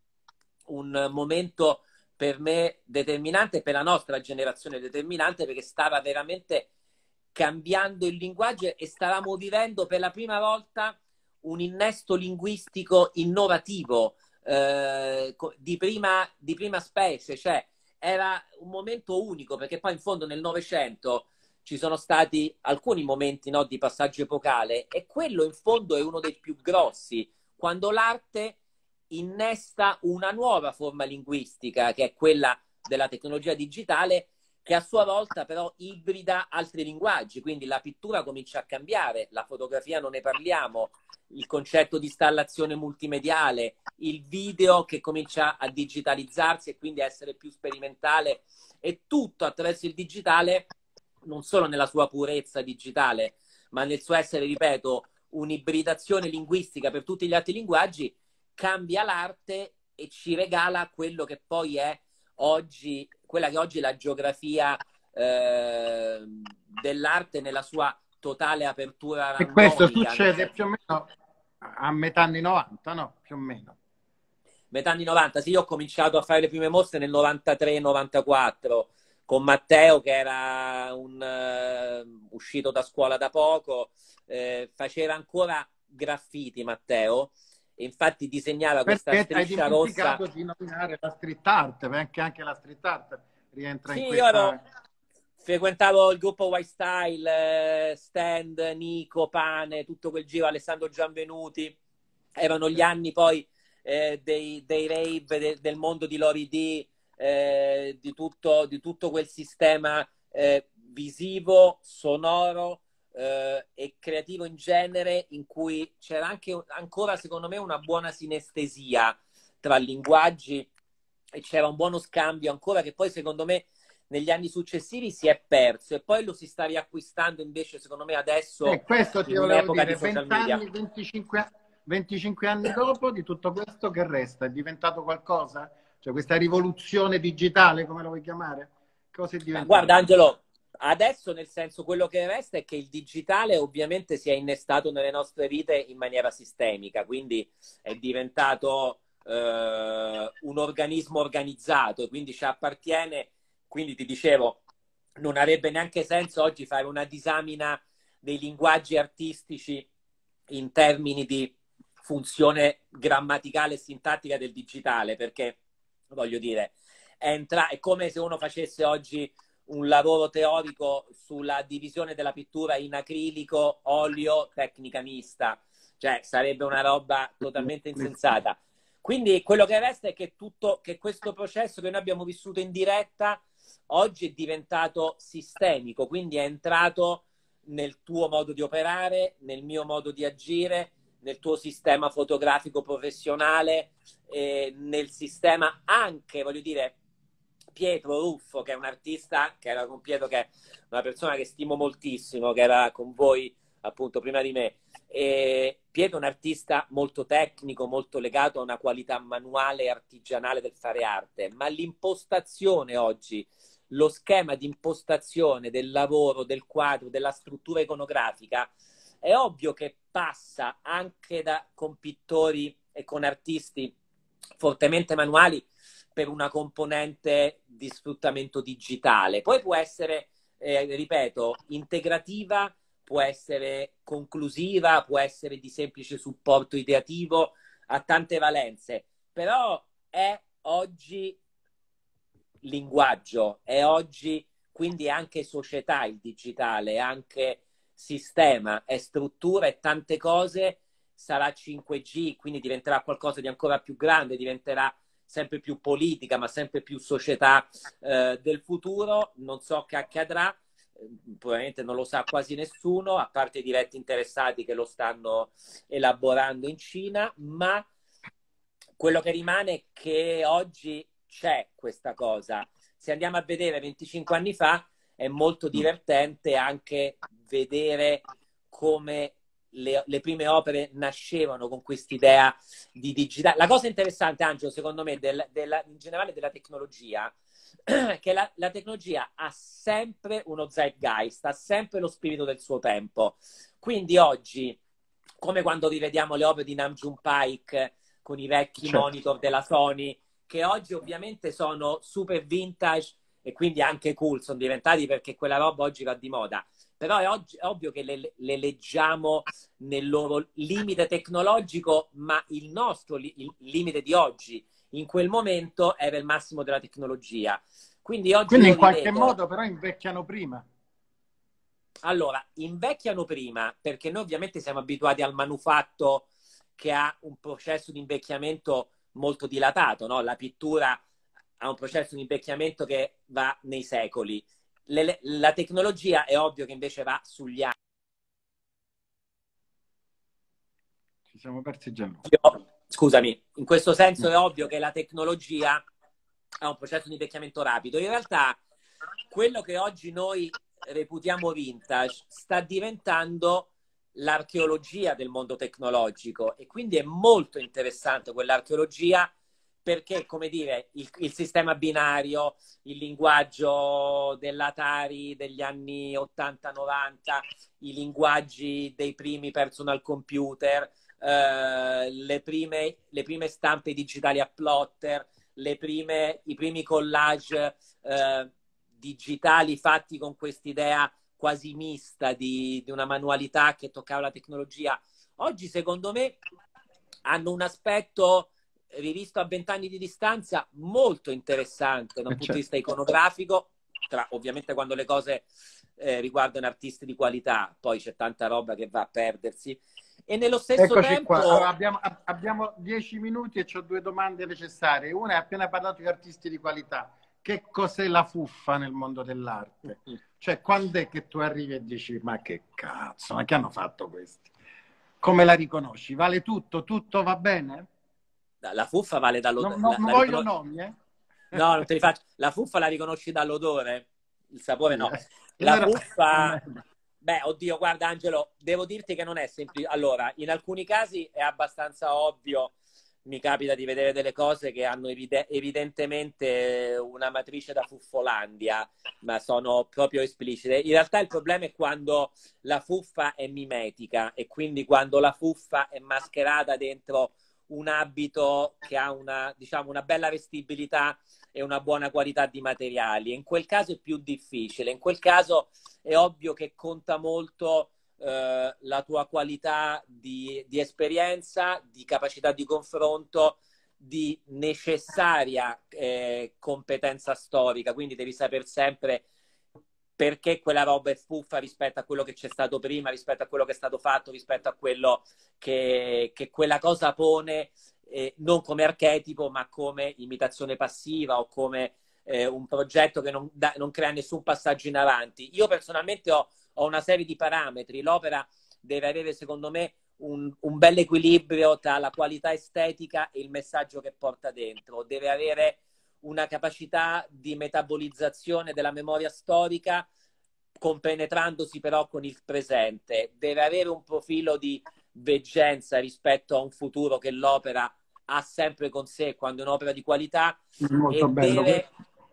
un momento per me determinante, per la nostra generazione determinante, perché stava veramente cambiando il linguaggio e stavamo vivendo per la prima volta un innesto linguistico innovativo eh, di, prima, di prima specie, cioè era un momento unico, perché poi in fondo nel Novecento ci sono stati alcuni momenti, no, di passaggio epocale, e quello in fondo è uno dei più grossi, quando l'arte innesta una nuova forma linguistica, che è quella della tecnologia digitale, che a sua volta però ibrida altri linguaggi, quindi la pittura comincia a cambiare, la fotografia non ne parliamo, il concetto di installazione multimediale, il video che comincia a digitalizzarsi e quindi a essere più sperimentale, e tutto attraverso il digitale, non solo nella sua purezza digitale, ma nel suo essere, ripeto, un'ibridazione linguistica per tutti gli altri linguaggi, cambia l'arte e ci regala quello che poi è oggi, quella che oggi è la geografia eh, dell'arte nella sua totale apertura E questo randomica. succede più o meno a metà anni novanta, no? Più o meno. Metà anni novanta, sì, io ho cominciato a fare le prime mostre nel novantatré novantaquattro con Matteo, che era un, uh, uscito da scuola da poco, eh, faceva ancora graffiti Matteo, e infatti disegnava questa Perché hai striscia rossa. dimenticato di nominare la street art, perché anche la street art rientra Sì, in io ero, questa... frequentavo il gruppo White Style, eh, Stand, Nico, Pane, tutto quel giro, Alessandro Gianvenuti. Erano gli anni poi eh, dei, dei rave, de, del mondo di Lori D, eh, di, tutto, di tutto quel sistema eh, visivo, sonoro eh, e creativo in genere, in cui c'era anche ancora, secondo me, una buona sinestesia tra linguaggi e c'era un buono scambio ancora, che poi secondo me negli anni successivi si è perso, e poi lo si sta riacquistando invece, secondo me, adesso Eh, questo ti in volevo un'epoca di dire, social venti media. anni, venticinque, venticinque anni dopo di tutto questo, che resta? È diventato qualcosa? Cioè questa rivoluzione digitale, come lo vuoi chiamare? Cosa è Ma guarda, diventato? Angelo, adesso nel senso quello che resta è che il digitale ovviamente si è innestato nelle nostre vite in maniera sistemica, quindi è diventato eh, un organismo organizzato, quindi ci appartiene. Quindi ti dicevo, non avrebbe neanche senso oggi fare una disamina dei linguaggi artistici in termini di funzione grammaticale e sintattica del digitale, perché, voglio dire, entra, è come se uno facesse oggi un lavoro teorico sulla divisione della pittura in acrilico, olio, tecnica mista, cioè sarebbe una roba totalmente insensata. Quindi quello che resta è che, tutto, che questo processo che noi abbiamo vissuto in diretta oggi è diventato sistemico, quindi è entrato nel tuo modo di operare, nel mio modo di agire, nel tuo sistema fotografico professionale, eh, nel sistema anche, voglio dire, Pietro Ruffo, che è un artista, che era con Pietro, che è una persona che stimo moltissimo, che era con voi appunto prima di me. E Pietro è un artista molto tecnico, molto legato a una qualità manuale e artigianale del fare arte, ma l'impostazione oggi, lo schema di impostazione del lavoro, del quadro, della struttura iconografica, è ovvio che passa anche da, con pittori e con artisti fortemente manuali per una componente di sfruttamento digitale. Poi può essere, eh, ripeto, integrativa, può essere conclusiva, può essere di semplice supporto ideativo, ha tante valenze, però è oggi linguaggio, è oggi quindi anche società il digitale, è anche sistema, è struttura, è tante cose, sarà cinque G, quindi diventerà qualcosa di ancora più grande, diventerà sempre più politica, ma sempre più società eh, del futuro. Non so che accadrà, probabilmente non lo sa quasi nessuno, a parte i diretti interessati che lo stanno elaborando in Cina, ma quello che rimane è che oggi c'è questa cosa. Se andiamo a vedere venticinque anni fa, è molto divertente anche vedere come le, le prime opere nascevano con quest'idea di digitale. La cosa interessante, Angelo, secondo me, del, della, in generale della tecnologia, che la, la tecnologia ha sempre uno zeitgeist, ha sempre lo spirito del suo tempo. Quindi oggi, come quando rivediamo le opere di Nam June Paik con i vecchi certo. monitor della Sony, che oggi ovviamente sono super vintage e quindi anche cool, sono diventati, perché quella roba oggi va di moda. Però è, oggi, è ovvio che le, le leggiamo nel loro limite tecnologico, ma il nostro il limite di oggi, in quel momento, era il massimo della tecnologia. Quindi oggi Quindi io in qualche rivedo... modo però invecchiano prima. Allora, invecchiano prima, perché noi ovviamente siamo abituati al manufatto che ha un processo di invecchiamento molto dilatato, no? La pittura ha un processo di invecchiamento che va nei secoli. Le, la tecnologia è ovvio che invece va sugli anni. Ci siamo persi già. Io, scusami, in questo senso è ovvio che la tecnologia ha un processo di invecchiamento rapido. In realtà, quello che oggi noi reputiamo vintage sta diventando l'archeologia del mondo tecnologico, e quindi è molto interessante quell'archeologia, perché, come dire, il, il sistema binario, il linguaggio dell'Atari degli anni ottanta novanta, i linguaggi dei primi personal computer, eh, le, prime, le prime stampe digitali a plotter, le prime, i primi collage eh, digitali fatti con quest'idea quasi mista di, di una manualità che toccava la tecnologia. Oggi, secondo me, hanno un aspetto, rivisto a vent'anni di distanza, molto interessante da un punto di vista iconografico, tra, ovviamente quando le cose eh, riguardano artisti di qualità, poi c'è tanta roba che va a perdersi. E nello stesso Eccoci tempo... qua. Allora, abbiamo, abbiamo dieci minuti e ho due domande necessarie. Una è: appena parlato di artisti di qualità. Che cos'è la fuffa nel mondo dell'arte? Cioè, quando è che tu arrivi e dici: ma che cazzo, ma che hanno fatto questi? Come la riconosci? Vale tutto? Tutto va bene? La fuffa vale dall'odore. Non, non, non voglio riconos- nomi, eh? No, non te li faccio. La fuffa la riconosci dall'odore? Il sapore no. Sì, eh. La fuffa... Beh, oddio, guarda Angelo, devo dirti che non è semplice. Allora, in alcuni casi è abbastanza ovvio. Mi capita di vedere delle cose che hanno evide- evidentemente una matrice da Fuffolandia, ma sono proprio esplicite. In realtà il problema è quando la fuffa è mimetica, e quindi quando la fuffa è mascherata dentro un abito che ha una, diciamo, una bella vestibilità e una buona qualità di materiali. In quel caso è più difficile, in quel caso è ovvio che conta molto eh, la tua qualità di, di esperienza, di capacità di confronto, di necessaria eh, competenza storica, quindi devi saper sempre perché quella roba è fuffa rispetto a quello che c'è stato prima, rispetto a quello che è stato fatto, rispetto a quello che, che quella cosa pone, eh, non come archetipo, ma come imitazione passiva o come eh, un progetto che non, da, non crea nessun passaggio in avanti. Io personalmente ho, ho una serie di parametri. L'opera deve avere, secondo me, un, un bel equilibrio tra la qualità estetica e il messaggio che porta dentro. Deve avere una capacità di metabolizzazione della memoria storica, compenetrandosi però con il presente. Deve avere un profilo di veggenza rispetto a un futuro che l'opera ha sempre con sé quando è un'opera di qualità, Molto e bello. deve,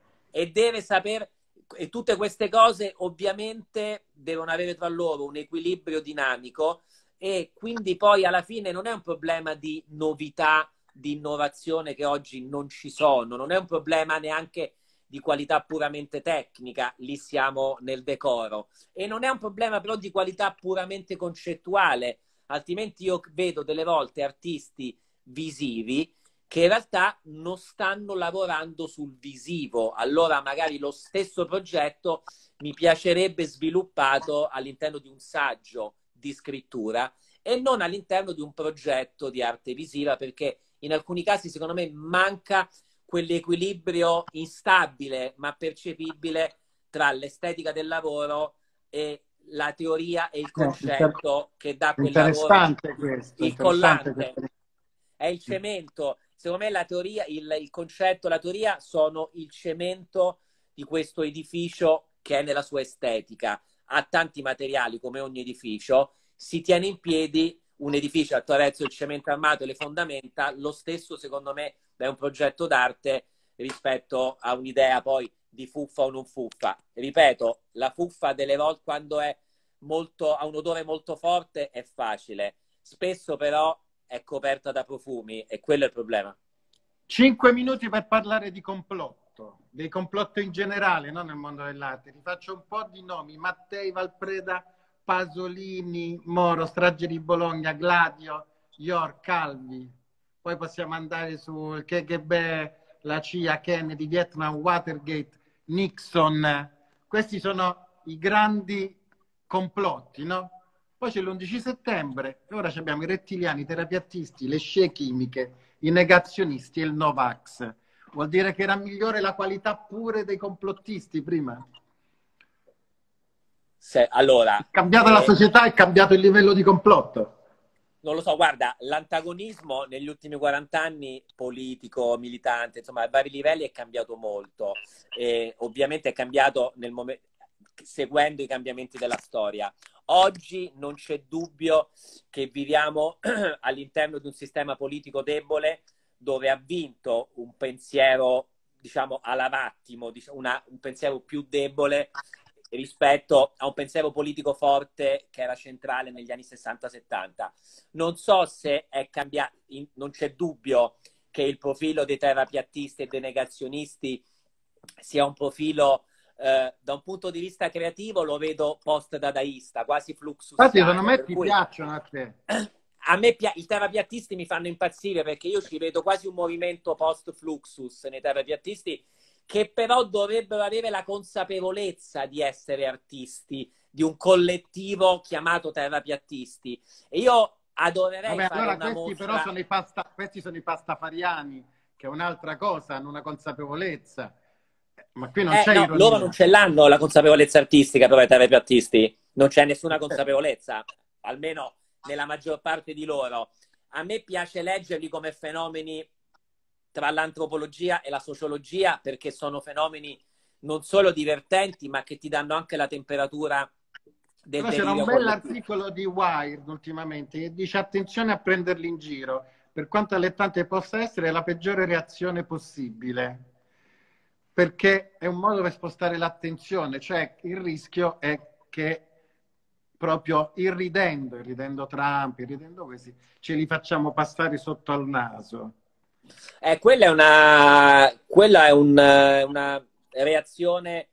e deve saper, e tutte queste cose ovviamente devono avere tra loro un equilibrio dinamico, e quindi poi alla fine non è un problema di novità, di innovazione che oggi non ci sono, non è un problema neanche di qualità puramente tecnica, lì siamo nel decoro, e non è un problema però di qualità puramente concettuale, altrimenti io vedo delle volte artisti visivi che in realtà non stanno lavorando sul visivo. Allora magari lo stesso progetto mi piacerebbe sviluppato all'interno di un saggio di scrittura e non all'interno di un progetto di arte visiva, perché in alcuni casi secondo me manca quell'equilibrio instabile ma percepibile tra l'estetica del lavoro e la teoria e il concetto che dà quel lavoro. Interessante questo, Il interessante collante questo. è il cemento. Secondo me la teoria, il, il concetto, la teoria sono il cemento di questo edificio che è nella sua estetica. Ha tanti materiali come ogni edificio, si tiene in piedi un edificio attraverso il cemento armato e le fondamenta. Lo stesso secondo me è un progetto d'arte rispetto a un'idea poi di fuffa o non fuffa. Ripeto, la fuffa delle volte quando è molto, ha un odore molto forte è facile, spesso però è coperta da profumi e quello è il problema. Cinque minuti per parlare di complotto, dei complotto in generale, non nel mondo dell'arte. Ti faccio un po' di nomi: Mattei, Valpreda, Pasolini, Moro, Strage di Bologna, Gladio, York, Calvi. Poi possiamo andare sul K G B, la C I A, Kennedy, Vietnam, Watergate, Nixon. Questi sono i grandi complotti, no? Poi c'è l'undici settembre e ora abbiamo i rettiliani, i terapiattisti, le scie chimiche, i negazionisti e il Novax. Vuol dire che era migliore la qualità pure dei complottisti prima? Se, allora, È cambiata eh, la società, è cambiato il livello di complotto. non lo so, guarda, l'antagonismo negli ultimi quaranta anni, politico, militante, insomma, a vari livelli è cambiato molto. E ovviamente è cambiato nel momento, seguendo i cambiamenti della storia. Oggi non c'è dubbio che viviamo all'interno di un sistema politico debole dove ha vinto un pensiero, diciamo, all'avattimo, una, un pensiero più debole rispetto a un pensiero politico forte che era centrale negli anni sessanta settanta. Non so se è cambiato, non c'è dubbio che il profilo dei terapiattisti e dei negazionisti sia un profilo eh, da un punto di vista creativo, lo vedo post-dadaista, quasi fluxusiano. Infatti, secondo me per ti cui piacciono a te. a me i terapiattisti mi fanno impazzire perché io ci vedo quasi un movimento post-fluxus nei terapiattisti, che però dovrebbero avere la consapevolezza di essere artisti, di un collettivo chiamato terapiattisti. E io adorerei Vabbè, fare allora una questi mostra... però sono i, pasta, questi sono i pastafariani, che è un'altra cosa, hanno una consapevolezza. Ma qui non Eh, c'è no, ironia. loro non ce l'hanno la consapevolezza artistica, però i terapiattisti. Non c'è nessuna consapevolezza, almeno nella maggior parte di loro. A me piace leggerli come fenomeni tra l'antropologia e la sociologia, perché sono fenomeni non solo divertenti, ma che ti danno anche la temperatura del Però c'era un delirio collettivo. bell'articolo di Wired ultimamente che dice: attenzione a prenderli in giro, per quanto allettante possa essere, è la peggiore reazione possibile, perché è un modo per spostare l'attenzione, cioè il rischio è che proprio irridendo, irridendo Trump, irridendo questi, ce li facciamo passare sotto al naso. Eh, quella è una, quella è un, una reazione,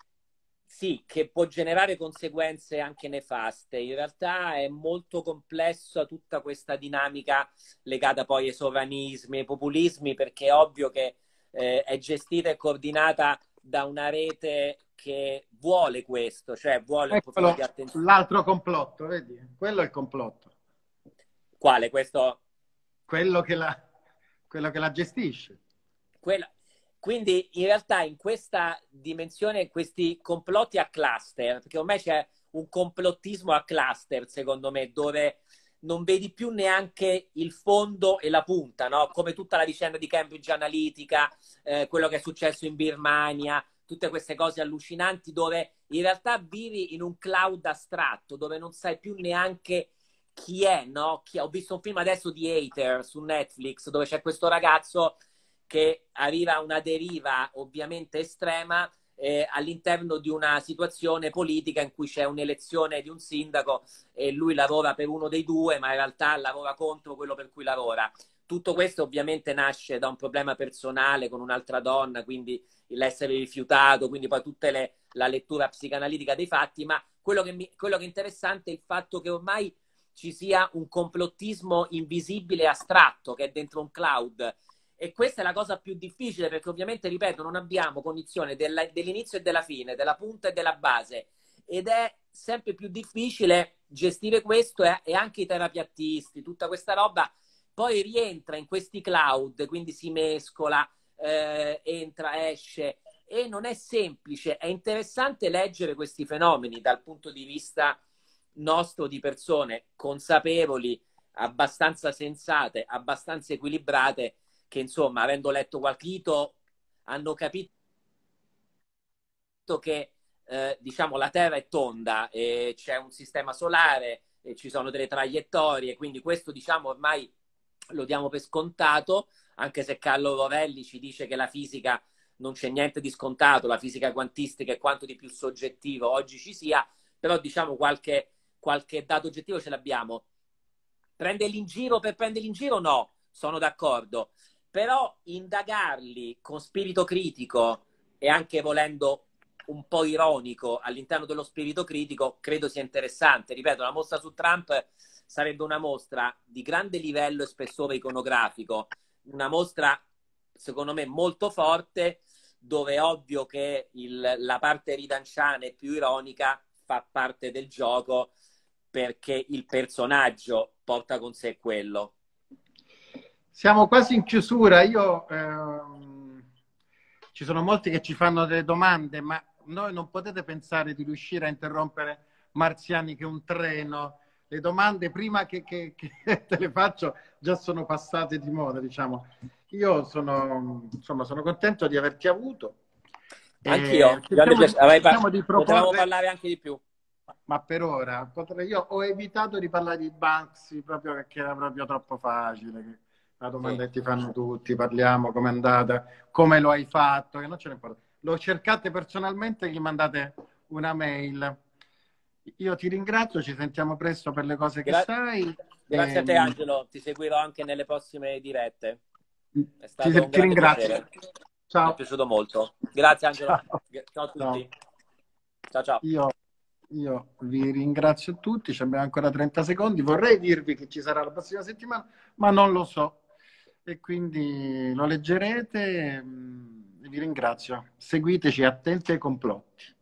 sì, che può generare conseguenze anche nefaste. In realtà è molto complessa tutta questa dinamica legata poi ai sovranismi, ai populismi, perché è ovvio che eh, è gestita e coordinata da una rete che vuole questo, cioè vuole un po' di attenzione. L'altro complotto, vedi? Quello è il complotto. Quale? Questo? Quello che la, quello che la gestisce. Quella... Quindi in realtà in questa dimensione, questi complotti a cluster, perché ormai c'è un complottismo a cluster, secondo me, dove non vedi più neanche il fondo e la punta, no? Come tutta la vicenda di Cambridge Analytica, eh, quello che è successo in Birmania, tutte queste cose allucinanti dove in realtà vivi in un cloud astratto, dove non sai più neanche chi è, no? Chi... Ho visto un film adesso di Hater su Netflix, dove c'è questo ragazzo che arriva a una deriva ovviamente estrema eh, all'interno di una situazione politica in cui c'è un'elezione di un sindaco e lui lavora per uno dei due, ma in realtà lavora contro quello per cui lavora. Tutto questo ovviamente nasce da un problema personale con un'altra donna, quindi l'essere rifiutato, quindi poi tutta la lettura psicanalitica dei fatti, ma quello che, mi, quello che è interessante è il fatto che ormai ci sia un complottismo invisibile e astratto che è dentro un cloud. E questa è la cosa più difficile perché ovviamente, ripeto, non abbiamo cognizione della, dell'inizio e della fine, della punta e della base ed è sempre più difficile gestire questo e, e anche i terapiattisti, tutta questa roba poi rientra in questi cloud, quindi si mescola, eh, entra, esce e non è semplice. È interessante leggere questi fenomeni dal punto di vista nostro di persone consapevoli, abbastanza sensate, abbastanza equilibrate, che insomma, avendo letto qualche hito, hanno capito che eh, diciamo la Terra è tonda e c'è un sistema solare e ci sono delle traiettorie, quindi questo diciamo ormai lo diamo per scontato, anche se Carlo Rovelli ci dice che la fisica non c'è niente di scontato, la fisica quantistica è quanto di più soggettivo oggi ci sia, però diciamo qualche, qualche dato oggettivo ce l'abbiamo. Prenderli in giro per prenderli in giro no, sono d'accordo, però indagarli con spirito critico e anche volendo un po' ironico all'interno dello spirito critico credo sia interessante. Ripeto, la mostra su Trump sarebbe una mostra di grande livello e spessore iconografico, una mostra secondo me molto forte, dove è ovvio che il, la parte ridanciana e più ironica fa parte del gioco perché il personaggio porta con sé quello. Siamo quasi in chiusura. Io ehm, ci sono molti che ci fanno delle domande, ma noi non potete pensare di riuscire a interrompere Marziani che un treno. Le domande prima che, che, che te le faccio già sono passate di moda, diciamo. Io sono, insomma, sono contento di averti avuto. Anch'io, cerchiamo, di, cerchiamo di proporre... potevamo parlare anche di più. Ma per ora potrei, io ho evitato di parlare di Banksy proprio perché era proprio troppo facile. La domanda sì. Che ti fanno tutti, parliamo, com'è andata, come lo hai fatto, che non ce ne importa. Lo cercate personalmente e gli mandate una mail. Io ti ringrazio, ci sentiamo presto per le cose che Gra sai. Grazie e... a te Angelo, ti seguirò anche nelle prossime dirette. È stato ti, un ti ringrazio. piacere. Ciao. Mi è piaciuto molto. Grazie Angelo. Ciao, ciao a tutti. Ciao ciao. ciao. Io... Io vi ringrazio tutti, ci abbiamo ancora trenta secondi, vorrei dirvi che ci sarà la prossima settimana, ma non lo so e quindi lo leggerete e vi ringrazio. Seguiteci attenti ai complotti.